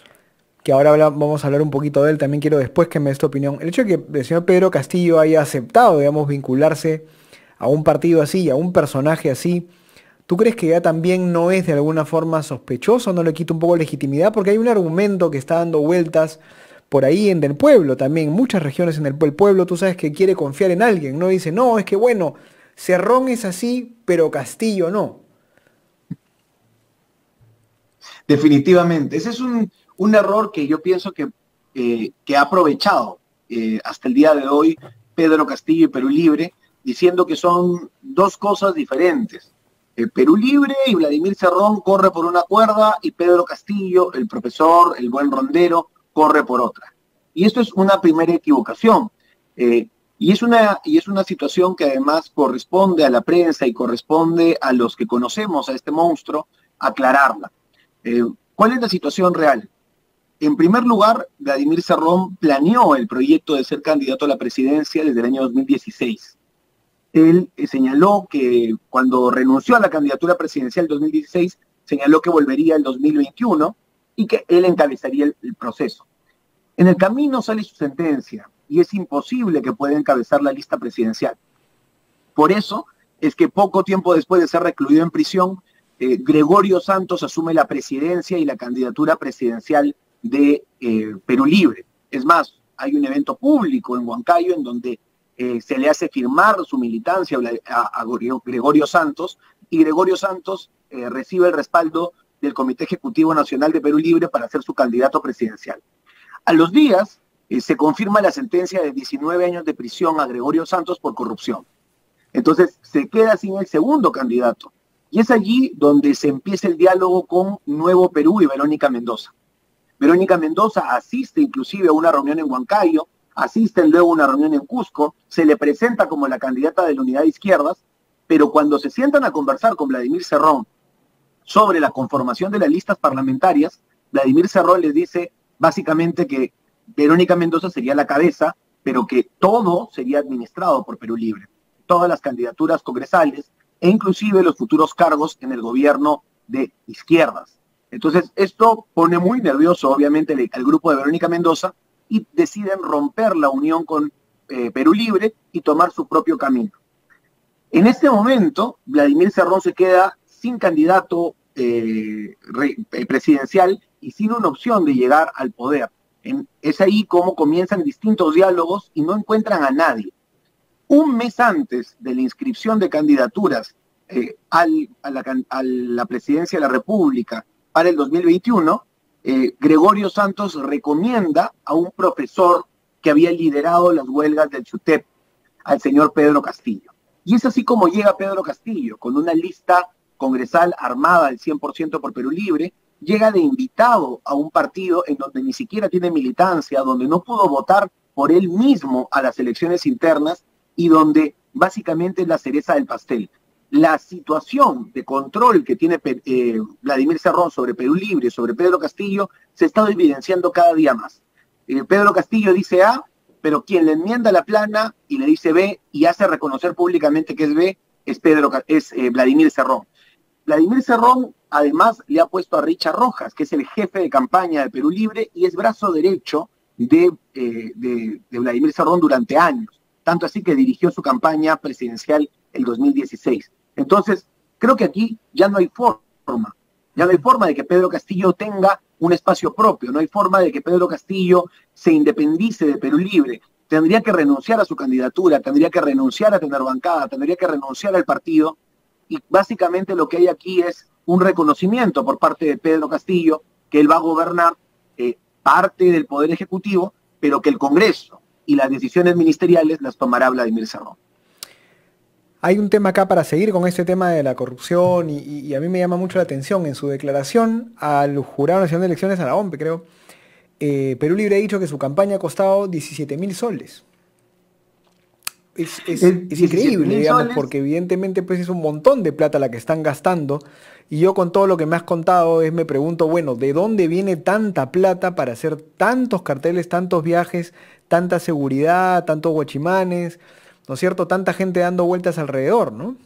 que ahora habla, vamos a hablar un poquito de él, también quiero después que me des tu opinión, el hecho de que el señor Pedro Castillo haya aceptado, digamos, vincularse a un partido así, a un personaje así, ¿tú crees que ya también no es de alguna forma sospechoso, no le quita un poco de legitimidad? Porque hay un argumento que está dando vueltas por ahí en el pueblo también, muchas regiones en el, el pueblo, tú sabes que quiere confiar en alguien, no dice, no, es que bueno, Cerrón es así, pero Castillo no. Definitivamente, ese es un, un error que yo pienso que, eh, que ha aprovechado eh, hasta el día de hoy Pedro Castillo y Perú Libre, diciendo que son dos cosas diferentes. Eh, Perú Libre y Vladimir Cerrón corre por una cuerda y Pedro Castillo, el profesor, el buen rondero, corre por otra. Y esto es una primera equivocación. Eh, y, es una, y es una situación que además corresponde a la prensa y corresponde a los que conocemos a este monstruo aclararla. Eh, ¿Cuál es la situación real? En primer lugar, Vladimir Cerrón planeó el proyecto de ser candidato a la presidencia desde el año dos mil dieciséis. Él eh, señaló que cuando renunció a la candidatura presidencial dos mil dieciséis, señaló que volvería el dos mil veintiuno y que él encabezaría el, el proceso. En el camino sale su sentencia y es imposible que pueda encabezar la lista presidencial. Por eso es que poco tiempo después de ser recluido en prisión, eh, Gregorio Santos asume la presidencia y la candidatura presidencial de eh, Perú Libre. Es más, hay un evento público en Huancayo en donde eh, se le hace firmar su militancia a, a Gregorio Santos, y Gregorio Santos eh, recibe el respaldo del Comité Ejecutivo Nacional de Perú Libre para ser su candidato presidencial. A los días eh, se confirma la sentencia de diecinueve años de prisión a Gregorio Santos por corrupción. Entonces se queda sin el segundo candidato. Y es allí donde se empieza el diálogo con Nuevo Perú y Verónica Mendoza. Verónica Mendoza asiste inclusive a una reunión en Huancayo, asiste luego a una reunión en Cusco, se le presenta como la candidata de la Unidad de Izquierdas, pero cuando se sientan a conversar con Vladimir Cerrón sobre la conformación de las listas parlamentarias, Vladimir Cerrón les dice básicamente que Verónica Mendoza sería la cabeza pero que todo sería administrado por Perú Libre. Todas las candidaturas congresales e inclusive los futuros cargos en el gobierno de izquierdas. Entonces, esto pone muy nervioso, obviamente, al grupo de Verónica Mendoza y deciden romper la unión con eh, Perú Libre y tomar su propio camino. En este momento, Vladimir Cerrón se queda sin candidato eh, re, eh, presidencial y sin una opción de llegar al poder. En, es ahí como comienzan distintos diálogos y no encuentran a nadie. Un mes antes de la inscripción de candidaturas eh, al, a, la, a la presidencia de la República para el dos mil veintiuno, eh, Gregorio Santos recomienda a un profesor que había liderado las huelgas del SUTEP, al señor Pedro Castillo. Y es así como llega Pedro Castillo, con una lista congresal armada al cien por ciento por Perú Libre, llega de invitado a un partido en donde ni siquiera tiene militancia, donde no pudo votar por él mismo a las elecciones internas y donde básicamente es la cereza del pastel. La situación de control que tiene eh, Vladimir Cerrón sobre Perú Libre, sobre Pedro Castillo, se está evidenciando cada día más. Eh, Pedro Castillo dice A, pero quien le enmienda la plana y le dice B y hace reconocer públicamente que es B es, Pedro, es eh, Vladimir Cerrón. Vladimir Cerrón además le ha puesto a Richard Rojas, que es el jefe de campaña de Perú Libre y es brazo derecho de, eh, de, de Vladimir Cerrón durante años. Tanto así que dirigió su campaña presidencial el dos mil dieciséis. Entonces, creo que aquí ya no hay forma. Ya no hay forma de que Pedro Castillo tenga un espacio propio. No hay forma de que Pedro Castillo se independice de Perú Libre. Tendría que renunciar a su candidatura, tendría que renunciar a tener bancada, tendría que renunciar al partido. Y básicamente lo que hay aquí es un reconocimiento por parte de Pedro Castillo que él va a gobernar eh, parte del Poder Ejecutivo, pero que el Congreso y las decisiones ministeriales las tomará Vladimir Cerrón. Hay un tema acá para seguir con este tema de la corrupción y, y, y a mí me llama mucho la atención. En su declaración al Jurado Nacional de Elecciones, a la O M P, creo, eh, Perú Libre ha dicho que su campaña ha costado diecisiete mil soles. Es, es, es increíble, digamos, soles. Porque evidentemente pues es un montón de plata la que están gastando. Y yo con todo lo que me has contado es me pregunto, bueno, ¿de dónde viene tanta plata para hacer tantos carteles, tantos viajes, tanta seguridad, tantos guachimanes? ¿No es cierto? Tanta gente dando vueltas alrededor, ¿no?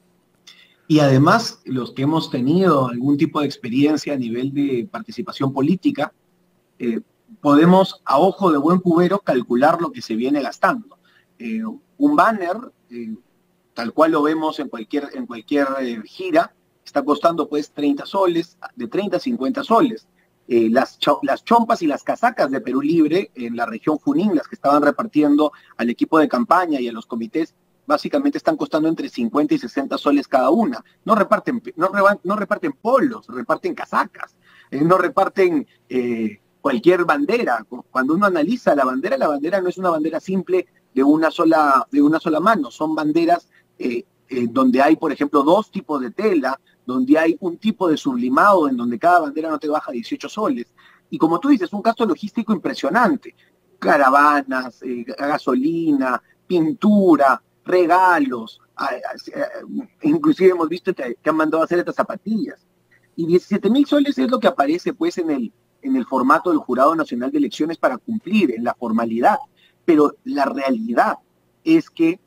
Y además, los que hemos tenido algún tipo de experiencia a nivel de participación política, eh, podemos a ojo de buen cubero calcular lo que se viene gastando. Eh, un banner, eh, tal cual lo vemos en cualquier, en cualquier eh, gira, está costando pues treinta soles, de treinta a cincuenta soles. Eh, las, cho las chompas y las casacas de Perú Libre en la región Junín, las que estaban repartiendo al equipo de campaña y a los comités, básicamente están costando entre cincuenta y sesenta soles cada una. No reparten, no, re no reparten polos, reparten casacas, eh, no reparten eh, cualquier bandera. Cuando uno analiza la bandera, la bandera no es una bandera simple de una sola, de una sola mano, son banderas eh, eh, donde hay, por ejemplo, dos tipos de tela, donde hay un tipo de sublimado en donde cada bandera no te baja dieciocho soles. Y como tú dices, un gasto logístico impresionante. Caravanas, eh, gasolina, pintura, regalos, eh, eh, inclusive hemos visto que, que han mandado a hacer estas zapatillas. Y diecisiete mil soles es lo que aparece pues en el, en el formato del Jurado Nacional de Elecciones para cumplir, en la formalidad. Pero la realidad es que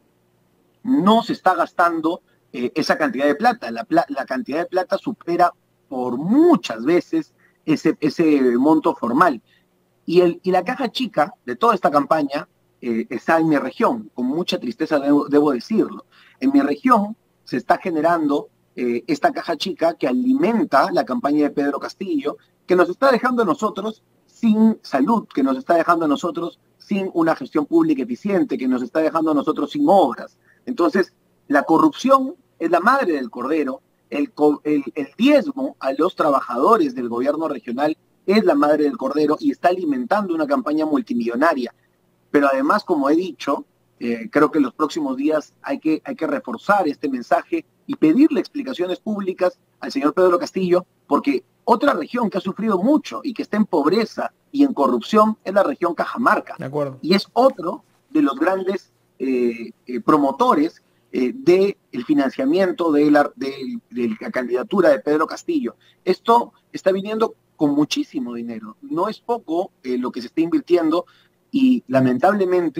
no se está gastando Eh, esa cantidad de plata. La, la cantidad de plata supera por muchas veces ese, ese monto formal. Y, el, y la caja chica de toda esta campaña eh, está en mi región, con mucha tristeza debo, debo decirlo. En mi región se está generando eh, esta caja chica que alimenta la campaña de Pedro Castillo, que nos está dejando a nosotros sin salud, que nos está dejando a nosotros sin una gestión pública eficiente, que nos está dejando a nosotros sin obras. Entonces, la corrupción es la madre del cordero, el, el, el diezmo a los trabajadores del gobierno regional es la madre del cordero y está alimentando una campaña multimillonaria. Pero además, como he dicho, eh, creo que en los próximos días hay que, hay que reforzar este mensaje y pedirle explicaciones públicas al señor Pedro Castillo, porque otra región que ha sufrido mucho y que está en pobreza y en corrupción es la región Cajamarca. De acuerdo. Y es otro de los grandes eh, eh, promotores Eh, del financiamiento de la, de, de la candidatura de Pedro Castillo. Esto está viniendo con muchísimo dinero. No es poco eh, lo que se está invirtiendo y lamentablemente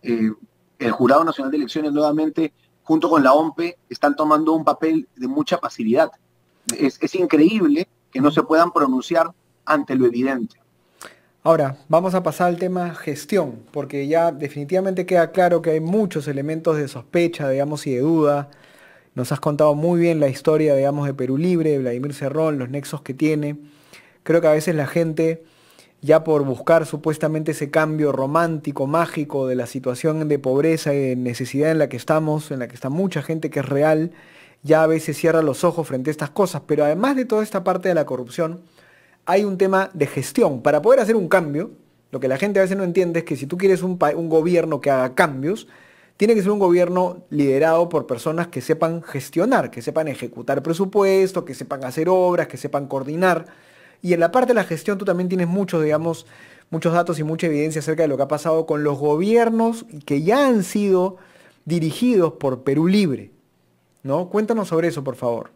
eh, el Jurado Nacional de Elecciones nuevamente, junto con la O M P E, están tomando un papel de mucha pasividad. Es, es increíble que no se puedan pronunciar ante lo evidente. Ahora, vamos a pasar al tema gestión, porque ya definitivamente queda claro que hay muchos elementos de sospecha, digamos, y de duda. Nos has contado muy bien la historia, digamos, de Perú Libre, de Vladimir Cerrón, los nexos que tiene. Creo que a veces la gente, ya por buscar supuestamente ese cambio romántico, mágico de la situación de pobreza y de necesidad en la que estamos, en la que está mucha gente que es real, ya a veces cierra los ojos frente a estas cosas. Pero además de toda esta parte de la corrupción, hay un tema de gestión. Para poder hacer un cambio, lo que la gente a veces no entiende es que si tú quieres un, un gobierno que haga cambios, tiene que ser un gobierno liderado por personas que sepan gestionar, que sepan ejecutar presupuesto, que sepan hacer obras, que sepan coordinar. Y en la parte de la gestión tú también tienes muchos, digamos, muchos datos y mucha evidencia acerca de lo que ha pasado con los gobiernos que ya han sido dirigidos por Perú Libre, ¿no? Cuéntanos sobre eso, por favor.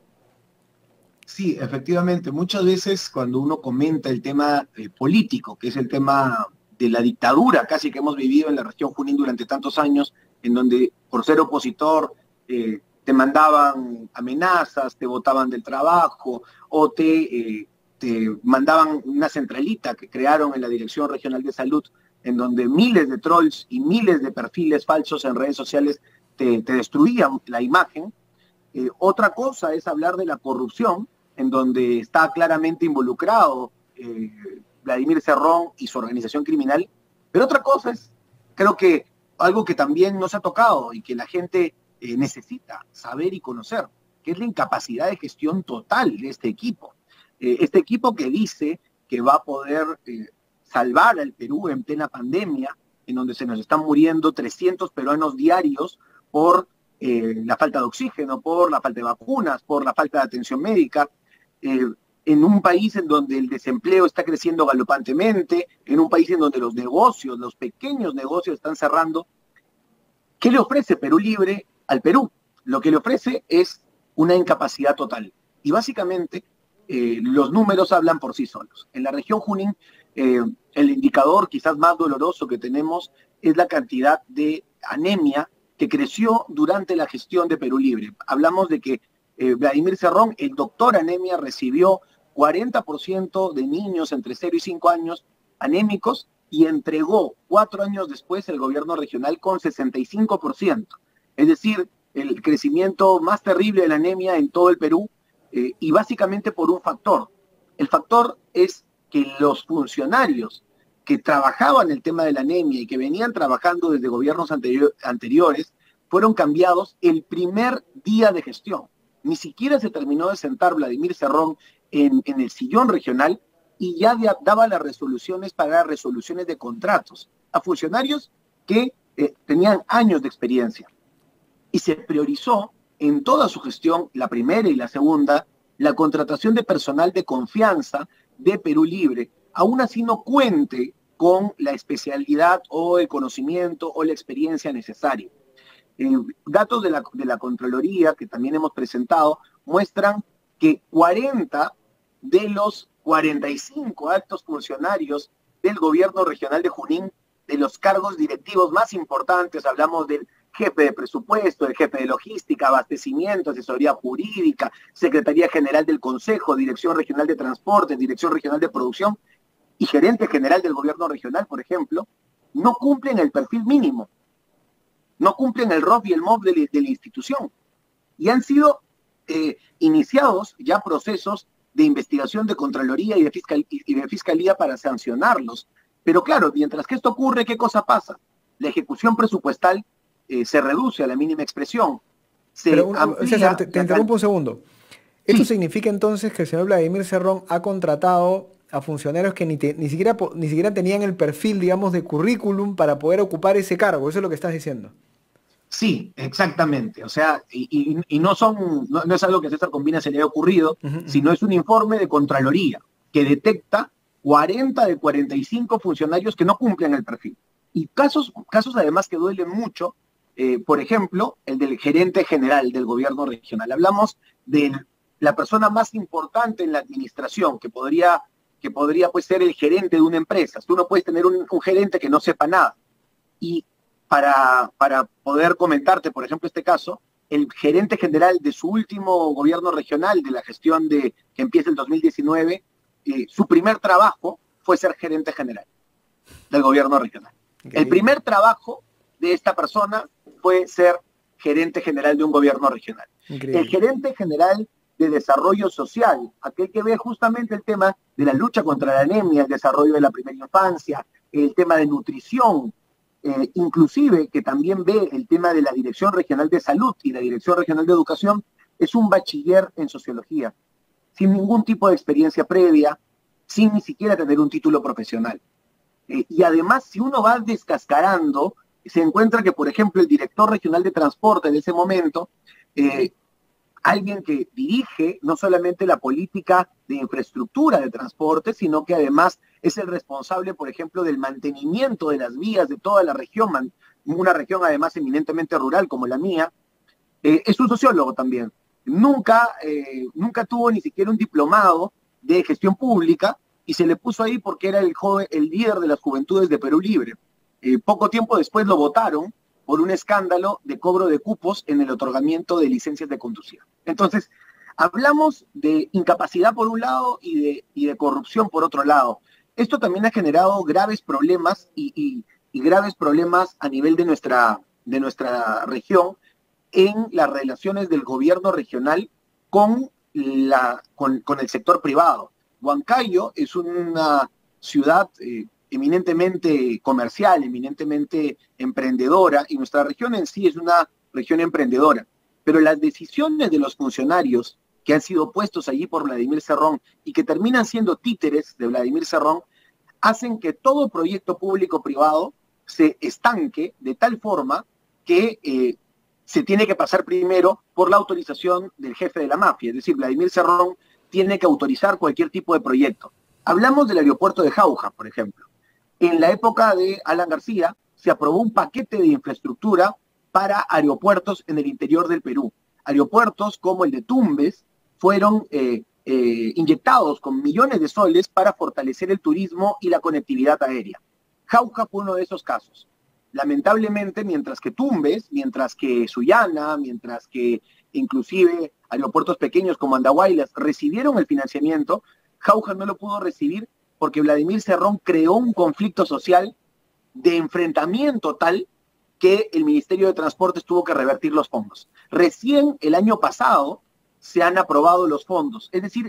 Sí, efectivamente, muchas veces cuando uno comenta el tema eh, político, que es el tema de la dictadura casi que hemos vivido en la región Junín durante tantos años, en donde por ser opositor eh, te mandaban amenazas, te botaban del trabajo o te, eh, te mandaban una centralita que crearon en la Dirección Regional de Salud, en donde miles de trolls y miles de perfiles falsos en redes sociales te, te destruían la imagen. Eh, otra cosa es hablar de la corrupción, en donde está claramente involucrado eh, Vladimir Cerrón y su organización criminal. Pero otra cosa es, creo que algo que también nos ha tocado y que la gente eh, necesita saber y conocer, que es la incapacidad de gestión total de este equipo. Eh, este equipo que dice que va a poder eh, salvar al Perú en plena pandemia, en donde se nos están muriendo trescientos peruanos diarios por eh, la falta de oxígeno, por la falta de vacunas, por la falta de atención médica, eh, en un país en donde el desempleo está creciendo galopantemente, en un país en donde los negocios, los pequeños negocios están cerrando. ¿Qué le ofrece Perú Libre al Perú? Lo que le ofrece es una incapacidad total. Y básicamente eh, los números hablan por sí solos. En la región Junín, eh, el indicador quizás más doloroso que tenemos es la cantidad de anemia que creció durante la gestión de Perú Libre. Hablamos de que eh, Vladimir Cerrón, el doctor anemia, recibió cuarenta por ciento de niños entre cero y cinco años anémicos y entregó cuatro años después el gobierno regional con sesenta y cinco por ciento. Es decir, el crecimiento más terrible de la anemia en todo el Perú eh, y básicamente por un factor. El factor es que los funcionarios que trabajaban el tema de la anemia y que venían trabajando desde gobiernos anterior, anteriores fueron cambiados el primer día de gestión. Ni siquiera se terminó de sentar Vladimir Cerrón en, en el sillón regional y ya de, daba las resoluciones para resoluciones de contratos a funcionarios que eh, tenían años de experiencia. Y se priorizó en toda su gestión, la primera y la segunda, la contratación de personal de confianza de Perú Libre, aún así no cuente con la especialidad o el conocimiento o la experiencia necesaria. Eh, datos de la, de la Contraloría que también hemos presentado muestran que cuarenta de los cuarenta y cinco altos funcionarios del gobierno regional de Junín, de los cargos directivos más importantes, hablamos del jefe de presupuesto, el jefe de logística, abastecimiento, asesoría jurídica, Secretaría General del Consejo, Dirección Regional de Transporte, Dirección Regional de Producción y gerente general del gobierno regional, por ejemplo, no cumplen el perfil mínimo, no cumplen el R O F y el M O F de, de la institución. Y han sido eh, iniciados ya procesos de investigación de Contraloría y de, fiscal, y de Fiscalía para sancionarlos. Pero claro, mientras que esto ocurre, ¿qué cosa pasa? La ejecución presupuestal eh, se reduce a la mínima expresión. Se Pero, un, César, te, te interrumpo un segundo. ¿Esto sí. significa entonces que el señor Vladimir Cerrón ha contratado a funcionarios que ni, te, ni, siquiera, ni siquiera tenían el perfil, digamos, de currículum para poder ocupar ese cargo? Eso es lo que estás diciendo. Sí, exactamente. O sea, y, y, y no son, no, no es algo que a César Combina se le haya ocurrido, uh-huh. sino es un informe de Contraloría que detecta cuarenta de cuarenta y cinco funcionarios que no cumplen el perfil. Y casos, casos además que duelen mucho, eh, por ejemplo, el del gerente general del gobierno regional. Hablamos de la persona más importante en la administración, que podría, que podría pues, ser el gerente de una empresa. Tú no puedes tener un, un gerente que no sepa nada. Y para, para poder comentarte, por ejemplo, este caso, el gerente general de su último gobierno regional, de la gestión de que empieza el dos mil diecinueve, eh, su primer trabajo fue ser gerente general del gobierno regional. Increíble. El primer trabajo de esta persona fue ser gerente general de un gobierno regional. Increíble. El gerente general de desarrollo social, aquel que ve justamente el tema de la lucha contra la anemia, el desarrollo de la primera infancia, el tema de nutrición, eh, inclusive que también ve el tema de la Dirección Regional de Salud y la Dirección Regional de Educación, es un bachiller en sociología, sin ningún tipo de experiencia previa, sin ni siquiera tener un título profesional. Eh, y además, si uno va descascarando, se encuentra que, por ejemplo, el director regional de transporte en ese momento, eh, alguien que dirige no solamente la política de infraestructura de transporte, sino que además es el responsable, por ejemplo, del mantenimiento de las vías de toda la región, una región además eminentemente rural como la mía, eh, es un sociólogo también. Nunca, eh, nunca tuvo ni siquiera un diplomado de gestión pública y se le puso ahí porque era el, joven, el líder de las juventudes de Perú Libre. Eh, poco tiempo después lo votaron por un escándalo de cobro de cupos en el otorgamiento de licencias de conducir. Entonces, hablamos de incapacidad por un lado y de, y de corrupción por otro lado. Esto también ha generado graves problemas y, y, y graves problemas a nivel de nuestra, de nuestra región en las relaciones del gobierno regional con, la, con, con el sector privado. Huancayo es una ciudad eh, eminentemente comercial, eminentemente emprendedora, y nuestra región en sí es una región emprendedora. Pero las decisiones de los funcionarios que han sido puestos allí por Vladimir Cerrón y que terminan siendo títeres de Vladimir Cerrón, hacen que todo proyecto público-privado se estanque de tal forma que eh, se tiene que pasar primero por la autorización del jefe de la mafia. Es decir, Vladimir Cerrón tiene que autorizar cualquier tipo de proyecto. Hablamos del aeropuerto de Jauja, por ejemplo. En la época de Alan García se aprobó un paquete de infraestructura para aeropuertos en el interior del Perú. Aeropuertos como el de Tumbes fueron eh, eh, inyectados con millones de soles para fortalecer el turismo y la conectividad aérea. Jauja fue uno de esos casos. Lamentablemente, mientras que Tumbes, mientras que Sullana, mientras que inclusive aeropuertos pequeños como Andahuaylas recibieron el financiamiento, Jauja no lo pudo recibir porque Vladimir Cerrón creó un conflicto social de enfrentamiento tal que el Ministerio de Transportes tuvo que revertir los fondos. Recién el año pasado se han aprobado los fondos, es decir,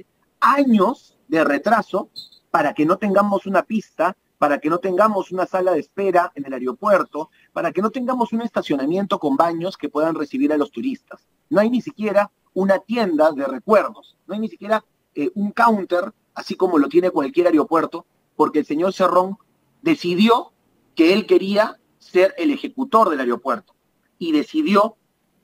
años de retraso para que no tengamos una pista, para que no tengamos una sala de espera en el aeropuerto, para que no tengamos un estacionamiento con baños que puedan recibir a los turistas. No hay ni siquiera una tienda de recuerdos, no hay ni siquiera eh, un counter, así como lo tiene cualquier aeropuerto, porque el señor Cerrón decidió que él quería ser el ejecutor del aeropuerto y decidió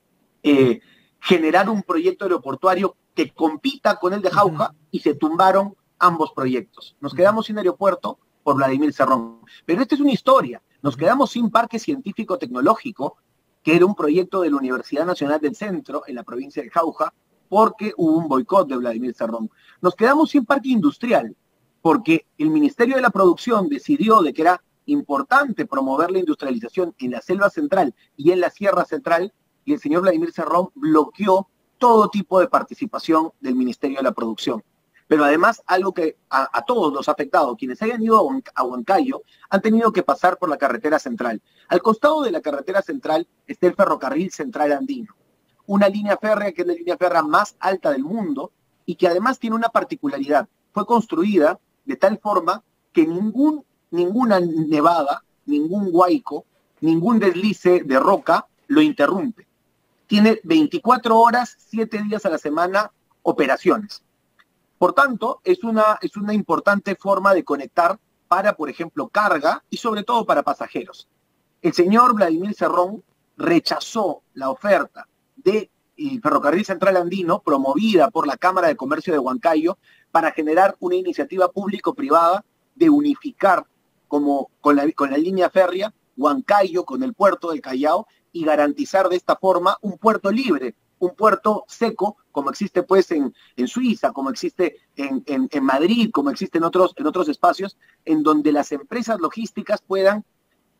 eh, generar un proyecto aeroportuario que compita con el de Jauja uh-huh. y se tumbaron ambos proyectos. Nos quedamos sin aeropuerto por Vladimir Cerrón. Pero esta es una historia. Nos quedamos sin parque científico-tecnológico, que era un proyecto de la Universidad Nacional del Centro en la provincia de Jauja, porque hubo un boicot de Vladimir Cerrón. Nos quedamos sin parque industrial, porque el Ministerio de la Producción decidió de que era importante promover la industrialización en la selva central y en la sierra central, y el señor Vladimir Cerrón bloqueó todo tipo de participación del Ministerio de la Producción. Pero además, algo que a, a todos los afectados, quienes hayan ido a Huancayo, han tenido que pasar por la carretera central. Al costado de la carretera central está el ferrocarril central andino, una línea férrea que es la línea férrea más alta del mundo y que además tiene una particularidad. Fue construida de tal forma que ningún, ninguna nevada, ningún huaico, ningún deslice de roca lo interrumpe. Tiene veinticuatro horas, siete días a la semana, operaciones. Por tanto, es una, es una importante forma de conectar para, por ejemplo, carga y sobre todo para pasajeros. El señor Vladimir Cerrón rechazó la oferta del Ferrocarril Central Andino, promovida por la Cámara de Comercio de Huancayo, para generar una iniciativa público-privada de unificar como, con, la, con la línea férrea Huancayo con el puerto del Callao y garantizar de esta forma un puerto libre, un puerto seco, como existe pues en, en Suiza, como existe en, en, en Madrid, como existe en otros, en otros espacios, en donde las empresas logísticas puedan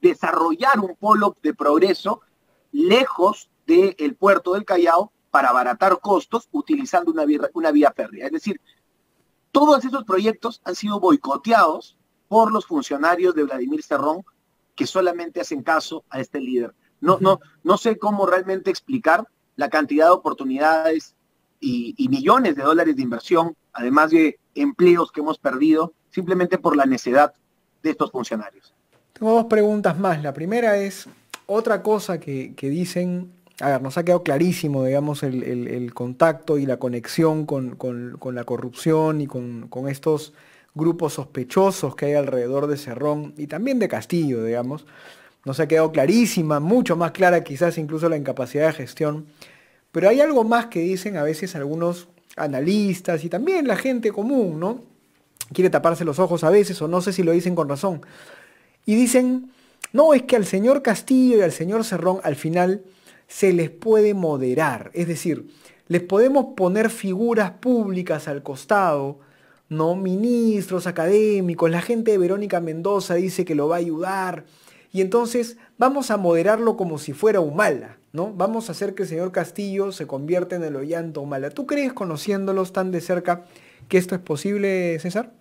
desarrollar un polo de progreso lejos del puerto del Callao para abaratar costos utilizando una vía, una vía férrea. Es decir, todos esos proyectos han sido boicoteados por los funcionarios de Vladimir Cerrón, que solamente hacen caso a este líder. No, no, no sé cómo realmente explicar la cantidad de oportunidades y, y millones de dólares de inversión, además de empleos que hemos perdido, simplemente por la necedad de estos funcionarios. Tengo dos preguntas más. La primera es otra cosa que, que dicen, a ver, nos ha quedado clarísimo, digamos, el, el, el contacto y la conexión con, con, con la corrupción y con, con estos grupos sospechosos que hay alrededor de Cerrón y también de Castillo, digamos. Nos ha quedado clarísima, mucho más clara quizás incluso la incapacidad de gestión. Pero hay algo más que dicen a veces algunos analistas y también la gente común, ¿no? Quiere taparse los ojos a veces, o no sé si lo dicen con razón. Y dicen, no, es que al señor Castillo y al señor Cerrón al final se les puede moderar. Es decir, les podemos poner figuras públicas al costado, ¿no? Ministros, académicos, la gente de Verónica Mendoza dice que lo va a ayudar. Y entonces vamos a moderarlo como si fuera Humala, ¿no? Vamos a hacer que el señor Castillo se convierta en el Ollanta Humala. ¿Tú crees, conociéndolos tan de cerca, que esto es posible, César?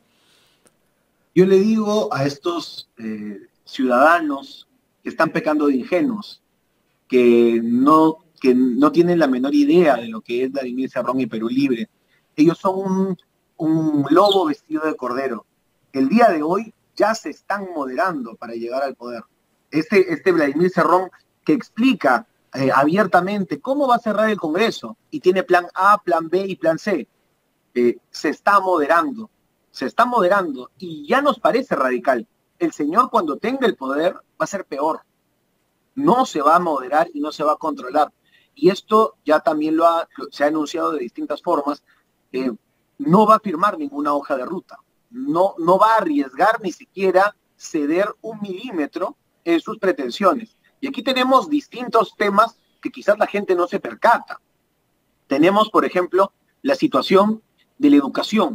Yo le digo a estos eh, ciudadanos que están pecando de ingenuos, que no, que no tienen la menor idea de lo que es Vladimir Cerrón y Perú Libre. Ellos son un, un lobo vestido de cordero. El día de hoy ya se están moderando para llegar al poder. Este, este Vladimir Cerrón que explica eh, abiertamente cómo va a cerrar el Congreso y tiene plan A, plan B y plan C, eh, se está moderando, se está moderando y ya nos parece radical. El señor cuando tenga el poder va a ser peor. No se va a moderar y no se va a controlar. Y esto ya también lo ha, se ha anunciado de distintas formas. Eh, no va a firmar ninguna hoja de ruta. No, no va a arriesgar ni siquiera ceder un milímetro en sus pretensiones. Y aquí tenemos distintos temas que quizás la gente no se percata. Tenemos, por ejemplo, la situación de la educación,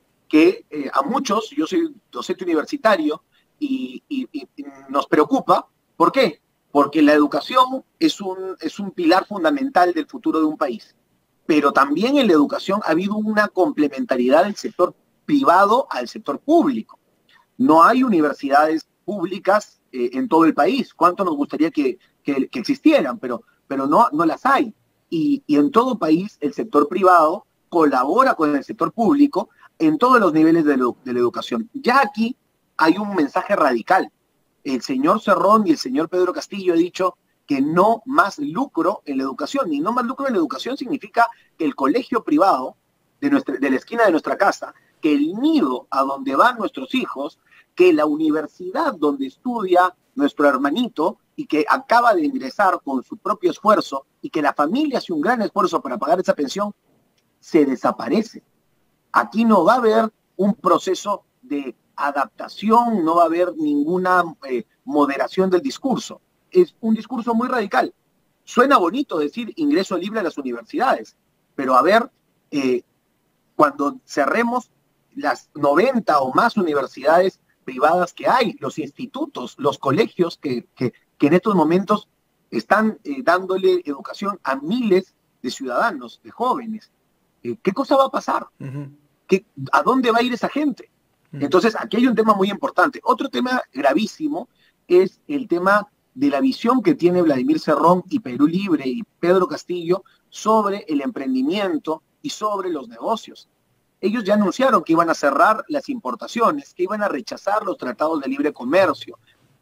que eh, a muchos, yo soy docente universitario, y, y, y nos preocupa. ¿Por qué? Porque la educación es un, es un pilar fundamental del futuro de un país. Pero también en la educación ha habido una complementariedad del sector privado al sector público. No hay universidades públicas eh, en todo el país. ¿Cuánto nos gustaría que, que, que existieran? Pero, pero no, no las hay. Y, y en todo país el sector privado colabora con el sector público en todos los niveles de, lo, de la educación. Ya aquí hay un mensaje radical. El señor Cerrón y el señor Pedro Castillo han dicho que no más lucro en la educación. Y no más lucro en la educación significa que el colegio privado de, nuestra, de la esquina de nuestra casa, que el nido a donde van nuestros hijos, que la universidad donde estudia nuestro hermanito y que acaba de ingresar con su propio esfuerzo y que la familia hace un gran esfuerzo para pagar esa pensión, se desaparece. Aquí no va a haber un proceso de adaptación, no va a haber ninguna eh, moderación del discurso. Es un discurso muy radical. Suena bonito decir ingreso libre a las universidades, pero a ver, eh, cuando cerremos las noventa o más universidades privadas que hay, los institutos, los colegios que, que, que en estos momentos están eh, dándole educación a miles de ciudadanos, de jóvenes, eh, ¿qué cosa va a pasar? Uh-huh. ¿Qué, ¿A dónde va a ir esa gente? Uh-huh. Entonces, aquí hay un tema muy importante. Otro tema gravísimo es el tema de la visión que tiene Vladimir Cerrón y Perú Libre y Pedro Castillo sobre el emprendimiento y sobre los negocios. Ellos ya anunciaron que iban a cerrar las importaciones, que iban a rechazar los tratados de libre comercio.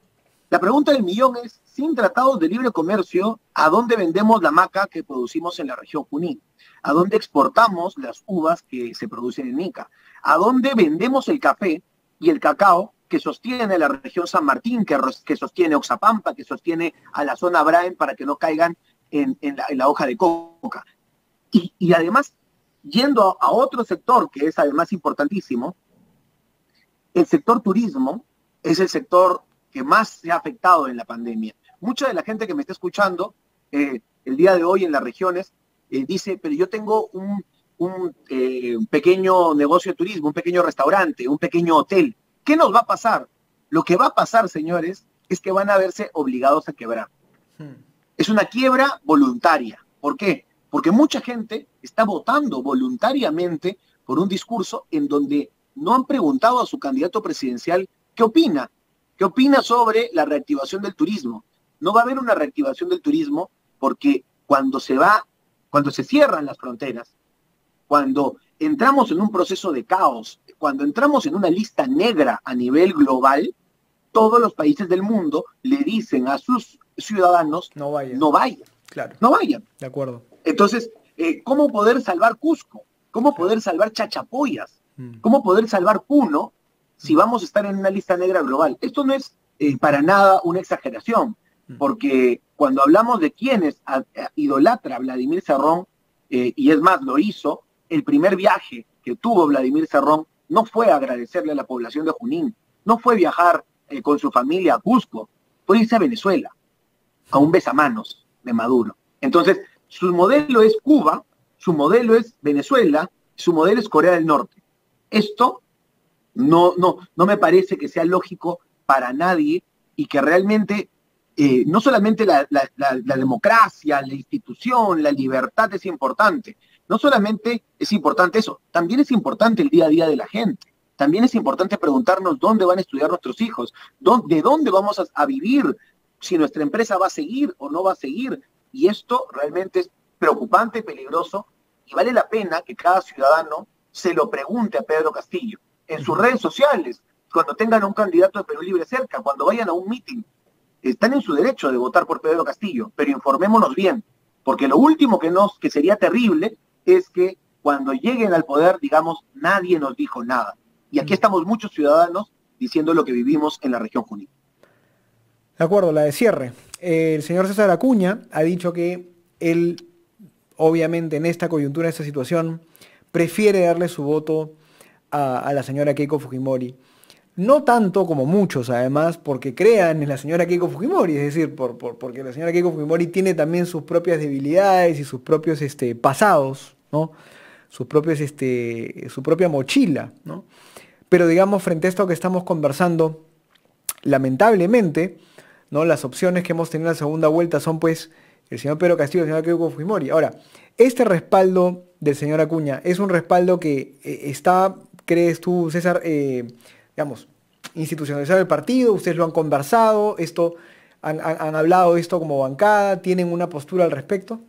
La pregunta del millón es, sin tratados de libre comercio, ¿a dónde vendemos la maca que producimos en la región Junín? ¿A dónde exportamos las uvas que se producen en Ica? ¿A dónde vendemos el café y el cacao que sostiene la región San Martín, que, que sostiene Oxapampa, que sostiene a la zona Braen para que no caigan en, en, la, en la hoja de coca? Y, y además, yendo a otro sector que es además importantísimo, el sector turismo es el sector que más se ha afectado en la pandemia. Mucha de la gente que me está escuchando eh, el día de hoy en las regiones eh, dice, pero yo tengo un, un eh, pequeño negocio de turismo, un pequeño restaurante, un pequeño hotel. ¿Qué nos va a pasar? Lo que va a pasar, señores, es que van a verse obligados a quebrar. Hmm. Es una quiebra voluntaria. ¿Por qué? Porque mucha gente está votando voluntariamente por un discurso en donde no han preguntado a su candidato presidencial qué opina. ¿Qué opina sobre la reactivación del turismo? No va a haber una reactivación del turismo porque cuando se va, cuando se cierran las fronteras, cuando entramos en un proceso de caos, cuando entramos en una lista negra a nivel global, todos los países del mundo le dicen a sus ciudadanos, no vayan. No vayan. Claro. No vayan. De acuerdo. Entonces, eh, ¿cómo poder salvar Cusco? ¿Cómo claro. poder salvar Chachapoyas? Mm. ¿Cómo poder salvar Puno si mm. vamos a estar en una lista negra global? Esto no es eh, para nada una exageración, mm. porque cuando hablamos de quienes a, a, idolatra a Vladimir Cerrón, eh, y es más, lo hizo, el primer viaje que tuvo Vladimir Cerrón no fue agradecerle a la población de Junín, no fue viajar eh, con su familia a Cusco, fue irse a Venezuela, a un besamanos de Maduro. Entonces, su modelo es Cuba, su modelo es Venezuela, su modelo es Corea del Norte. Esto no, no, no me parece que sea lógico para nadie y que realmente eh, no solamente la, la, la, la democracia, la institución, la libertad es importante. No solamente es importante eso, también es importante el día a día de la gente. También es importante preguntarnos dónde van a estudiar nuestros hijos, dónde, de dónde vamos a, a vivir, si nuestra empresa va a seguir o no va a seguir. Y esto realmente es preocupante, peligroso, y vale la pena que cada ciudadano se lo pregunte a Pedro Castillo. En sus redes sociales, cuando tengan a un candidato de Perú Libre cerca, cuando vayan a un meeting, están en su derecho de votar por Pedro Castillo, pero informémonos bien, porque lo último que, nos, que sería terrible es que cuando lleguen al poder, digamos, nadie nos dijo nada. Y aquí estamos muchos ciudadanos diciendo lo que vivimos en la región Junín. De acuerdo, la de cierre. Eh, el señor César Acuña ha dicho que él, obviamente, en esta coyuntura, en esta situación, prefiere darle su voto a, a la señora Keiko Fujimori. No tanto como muchos, además, porque crean en la señora Keiko Fujimori, es decir, por, por, porque la señora Keiko Fujimori tiene también sus propias debilidades y sus propios este, pasados, ¿no? Sus propios, este, su propia mochila, ¿no? Pero digamos, frente a esto que estamos conversando, lamentablemente, ¿no? Las opciones que hemos tenido en la segunda vuelta son pues el señor Pedro Castillo y el señor Keiko Fujimori. Ahora, este respaldo del señor Acuña es un respaldo que eh, está, ¿crees tú, César, eh, digamos, institucionalizado el partido? ¿Ustedes lo han conversado? Esto, han, han, han hablado de esto como bancada? ¿Tienen una postura al respecto?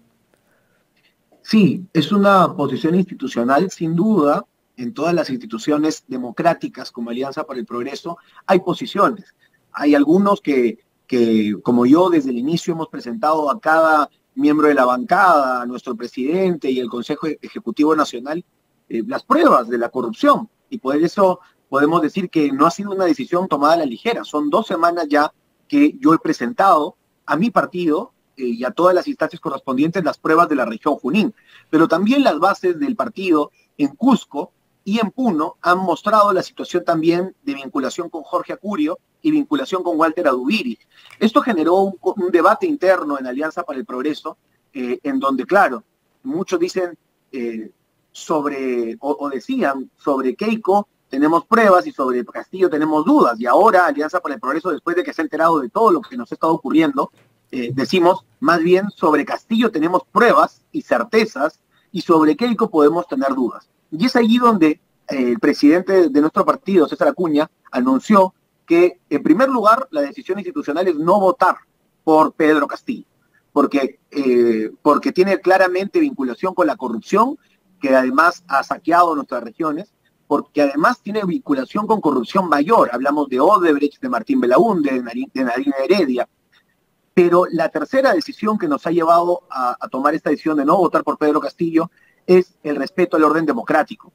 Sí, es una posición institucional, sin duda. En todas las instituciones democráticas como Alianza para el Progreso hay posiciones. Hay algunos que, que, como yo, desde el inicio hemos presentado a cada miembro de la bancada, a nuestro presidente y el Consejo Ejecutivo Nacional, eh, las pruebas de la corrupción. Y por eso podemos decir que no ha sido una decisión tomada a la ligera. Son dos semanas ya que yo he presentado a mi partido eh, y a todas las instancias correspondientes las pruebas de la región Junín. Pero también las bases del partido en Cusco y en Puno han mostrado la situación también de vinculación con Jorge Acurio y vinculación con Walter Adubiri. Esto generó un, un debate interno en Alianza para el Progreso, eh, en donde, claro, muchos dicen eh, sobre, o, o decían, sobre Keiko tenemos pruebas y sobre Castillo tenemos dudas. Y ahora Alianza para el Progreso, después de que se ha enterado de todo lo que nos ha estado ocurriendo, eh, decimos, más bien, sobre Castillo tenemos pruebas y certezas, y sobre Keiko podemos tener dudas. Y es allí donde eh, el presidente de nuestro partido, César Acuña, anunció que, en primer lugar, la decisión institucional es no votar por Pedro Castillo, porque, eh, porque tiene claramente vinculación con la corrupción, que además ha saqueado nuestras regiones, porque además tiene vinculación con corrupción mayor. Hablamos de Odebrecht, de Martín Belaúnde, de Nadine, de Nadine Heredia. Pero la tercera decisión que nos ha llevado a, a tomar esta decisión de no votar por Pedro Castillo es el respeto al orden democrático.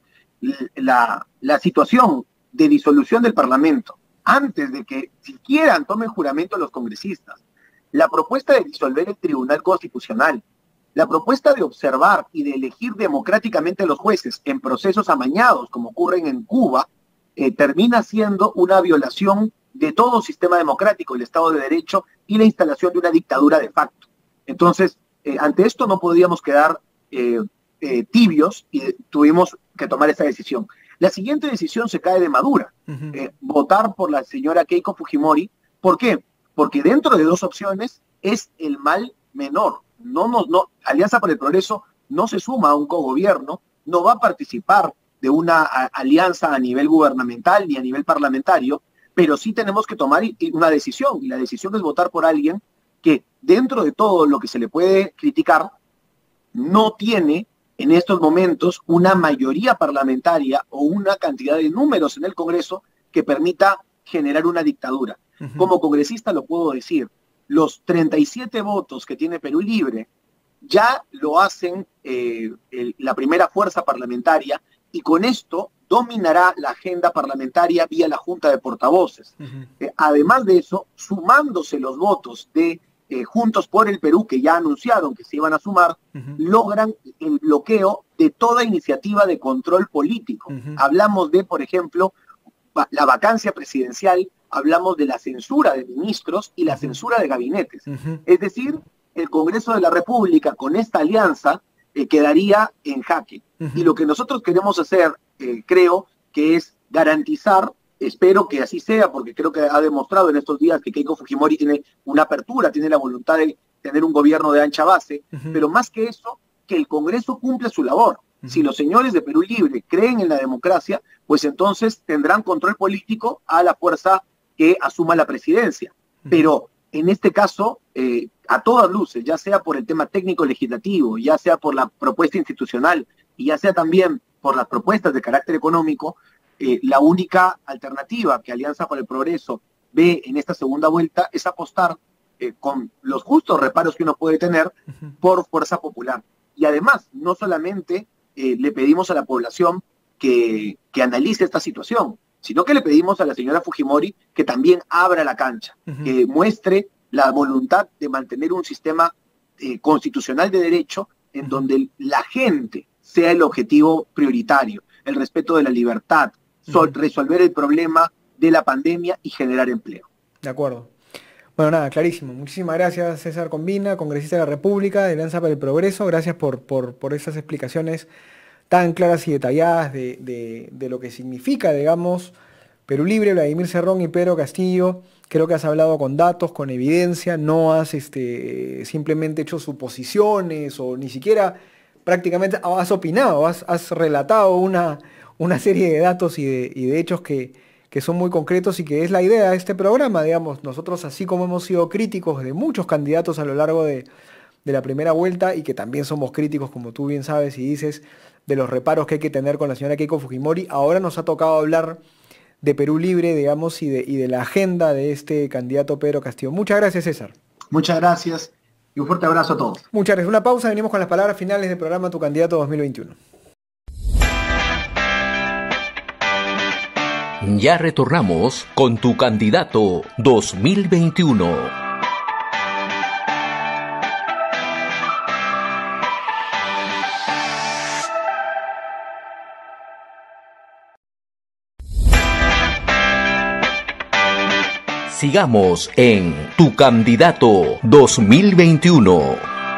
La, la situación de disolución del Parlamento, antes de que siquiera tomen juramento los congresistas, la propuesta de disolver el Tribunal Constitucional, la propuesta de observar y de elegir democráticamente a los jueces en procesos amañados, como ocurren en Cuba, eh, termina siendo una violación de todo sistema democrático, el Estado de Derecho y la instalación de una dictadura de facto. Entonces, eh, ante esto no podíamos quedar eh, eh, tibios y tuvimos que tomar esa decisión. La siguiente decisión se cae de madura, uh-huh. eh, votar por la señora Keiko Fujimori. ¿Por qué? porque dentro de dos opciones es el mal menor. No, no, no, Alianza para el Progreso no se suma a un cogobierno, no va a participar de una a, alianza a nivel gubernamental ni a nivel parlamentario, pero sí tenemos que tomar una decisión, y la decisión es votar por alguien que dentro de todo lo que se le puede criticar, no tiene en estos momentos una mayoría parlamentaria o una cantidad de números en el Congreso que permita generar una dictadura. Uh-huh. Como congresista lo puedo decir, los treinta y siete votos que tiene Perú Libre ya lo hacen eh, el, la primera fuerza parlamentaria, y con esto dominará la agenda parlamentaria vía la Junta de Portavoces. Uh-huh. Eh, además de eso, sumándose los votos de eh, Juntos por el Perú, que ya anunciaron que se iban a sumar, uh-huh. logran el bloqueo de toda iniciativa de control político. Uh-huh. Hablamos de, por ejemplo, la vacancia presidencial, hablamos de la censura de ministros y la censura de gabinetes. Uh-huh. Es decir, el Congreso de la República con esta alianza eh, quedaría en jaque. Uh-huh. Y lo que nosotros queremos hacer, eh, creo, que es garantizar, espero que así sea, porque creo que ha demostrado en estos días que Keiko Fujimori tiene una apertura, tiene la voluntad de tener un gobierno de ancha base, uh-huh. pero más que eso, que el Congreso cumpla su labor. Uh-huh. Si los señores de Perú Libre creen en la democracia, pues entonces tendrán control político a la fuerza que asuma la presidencia. Uh-huh. Pero en este caso, eh, a todas luces, ya sea por el tema técnico-legislativo, ya sea por la propuesta institucional y ya sea también por las propuestas de carácter económico, eh, la única alternativa que Alianza para el Progreso ve en esta segunda vuelta es apostar eh, con los justos reparos que uno puede tener uh-huh. por fuerza popular. Y además, no solamente eh, le pedimos a la población que, que analice esta situación, sino que le pedimos a la señora Fujimori que también abra la cancha, uh-huh. que muestre la voluntad de mantener un sistema eh, constitucional de derecho en uh-huh. donde la gente sea el objetivo prioritario, el respeto de la libertad, uh-huh. resolver el problema de la pandemia y generar empleo. De acuerdo. Bueno, nada, clarísimo. Muchísimas gracias, César Combina, congresista de la República, de Alianza para el Progreso. Gracias por, por, por esas explicaciones tan claras y detalladas de, de, de lo que significa, digamos, Perú Libre, Vladimir Cerrón y Pedro Castillo. Creo que has hablado con datos, con evidencia, no has este, simplemente hecho suposiciones o ni siquiera prácticamente has opinado, has, has relatado una, una serie de datos y de, y de hechos que, que son muy concretos y que es la idea de este programa, digamos. Nosotros, así como hemos sido críticos de muchos candidatos a lo largo de, de la primera vuelta y que también somos críticos, como tú bien sabes y dices, de los reparos que hay que tener con la señora Keiko Fujimori, ahora nos ha tocado hablar de Perú Libre, digamos, y de, y de la agenda de este candidato Pedro Castillo. Muchas gracias, César. Muchas gracias y un fuerte abrazo a todos. Muchas gracias. Una pausa, venimos con las palabras finales del programa Tu Candidato dos mil veintiuno. Ya retornamos con Tu Candidato dos mil veintiuno. Sigamos en Tu Candidato dos mil veintiuno.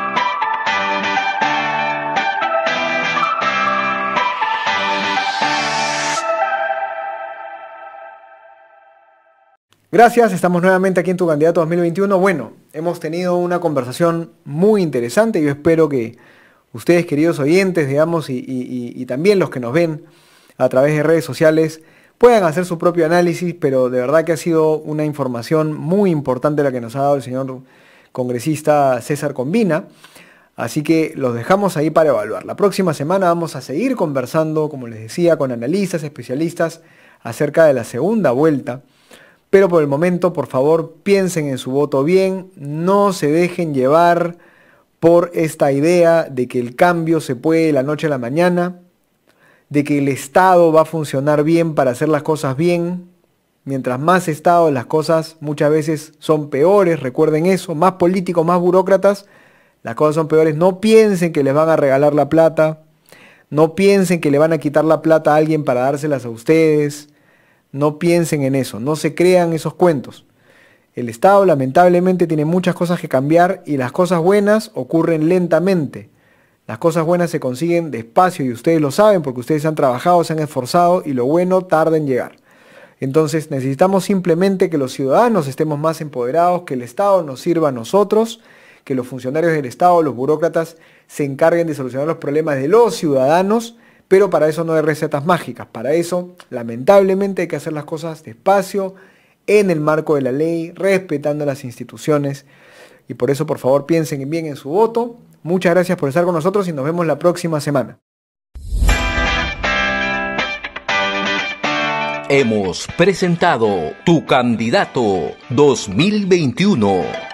Gracias, estamos nuevamente aquí en Tu Candidato dos mil veintiuno. Bueno, hemos tenido una conversación muy interesante. Yo espero que ustedes, queridos oyentes, digamos, y, y, y también los que nos ven a través de redes sociales, puedan hacer su propio análisis, pero de verdad que ha sido una información muy importante la que nos ha dado el señor congresista César Combina. Así que los dejamos ahí para evaluar. La próxima semana vamos a seguir conversando, como les decía, con analistas, especialistas acerca de la segunda vuelta. Pero por el momento, por favor, piensen en su voto bien, no se dejen llevar por esta idea de que el cambio se puede de la noche a la mañana, de que el Estado va a funcionar bien para hacer las cosas bien. Mientras más Estado, las cosas muchas veces son peores, recuerden eso, más políticos, más burócratas, las cosas son peores. No piensen que les van a regalar la plata, no piensen que le van a quitar la plata a alguien para dárselas a ustedes, no piensen en eso, no se crean esos cuentos. El Estado lamentablemente tiene muchas cosas que cambiar y las cosas buenas ocurren lentamente. Las cosas buenas se consiguen despacio y ustedes lo saben porque ustedes han trabajado, se han esforzado y lo bueno tarda en llegar. Entonces necesitamos simplemente que los ciudadanos estemos más empoderados, que el Estado nos sirva a nosotros, que los funcionarios del Estado, los burócratas, se encarguen de solucionar los problemas de los ciudadanos, pero para eso no hay recetas mágicas. Para eso, lamentablemente, hay que hacer las cosas despacio, en el marco de la ley, respetando las instituciones. Y por eso, por favor, piensen bien en su voto. Muchas gracias por estar con nosotros y nos vemos la próxima semana. Hemos presentado Tu Candidato dos mil veintiuno.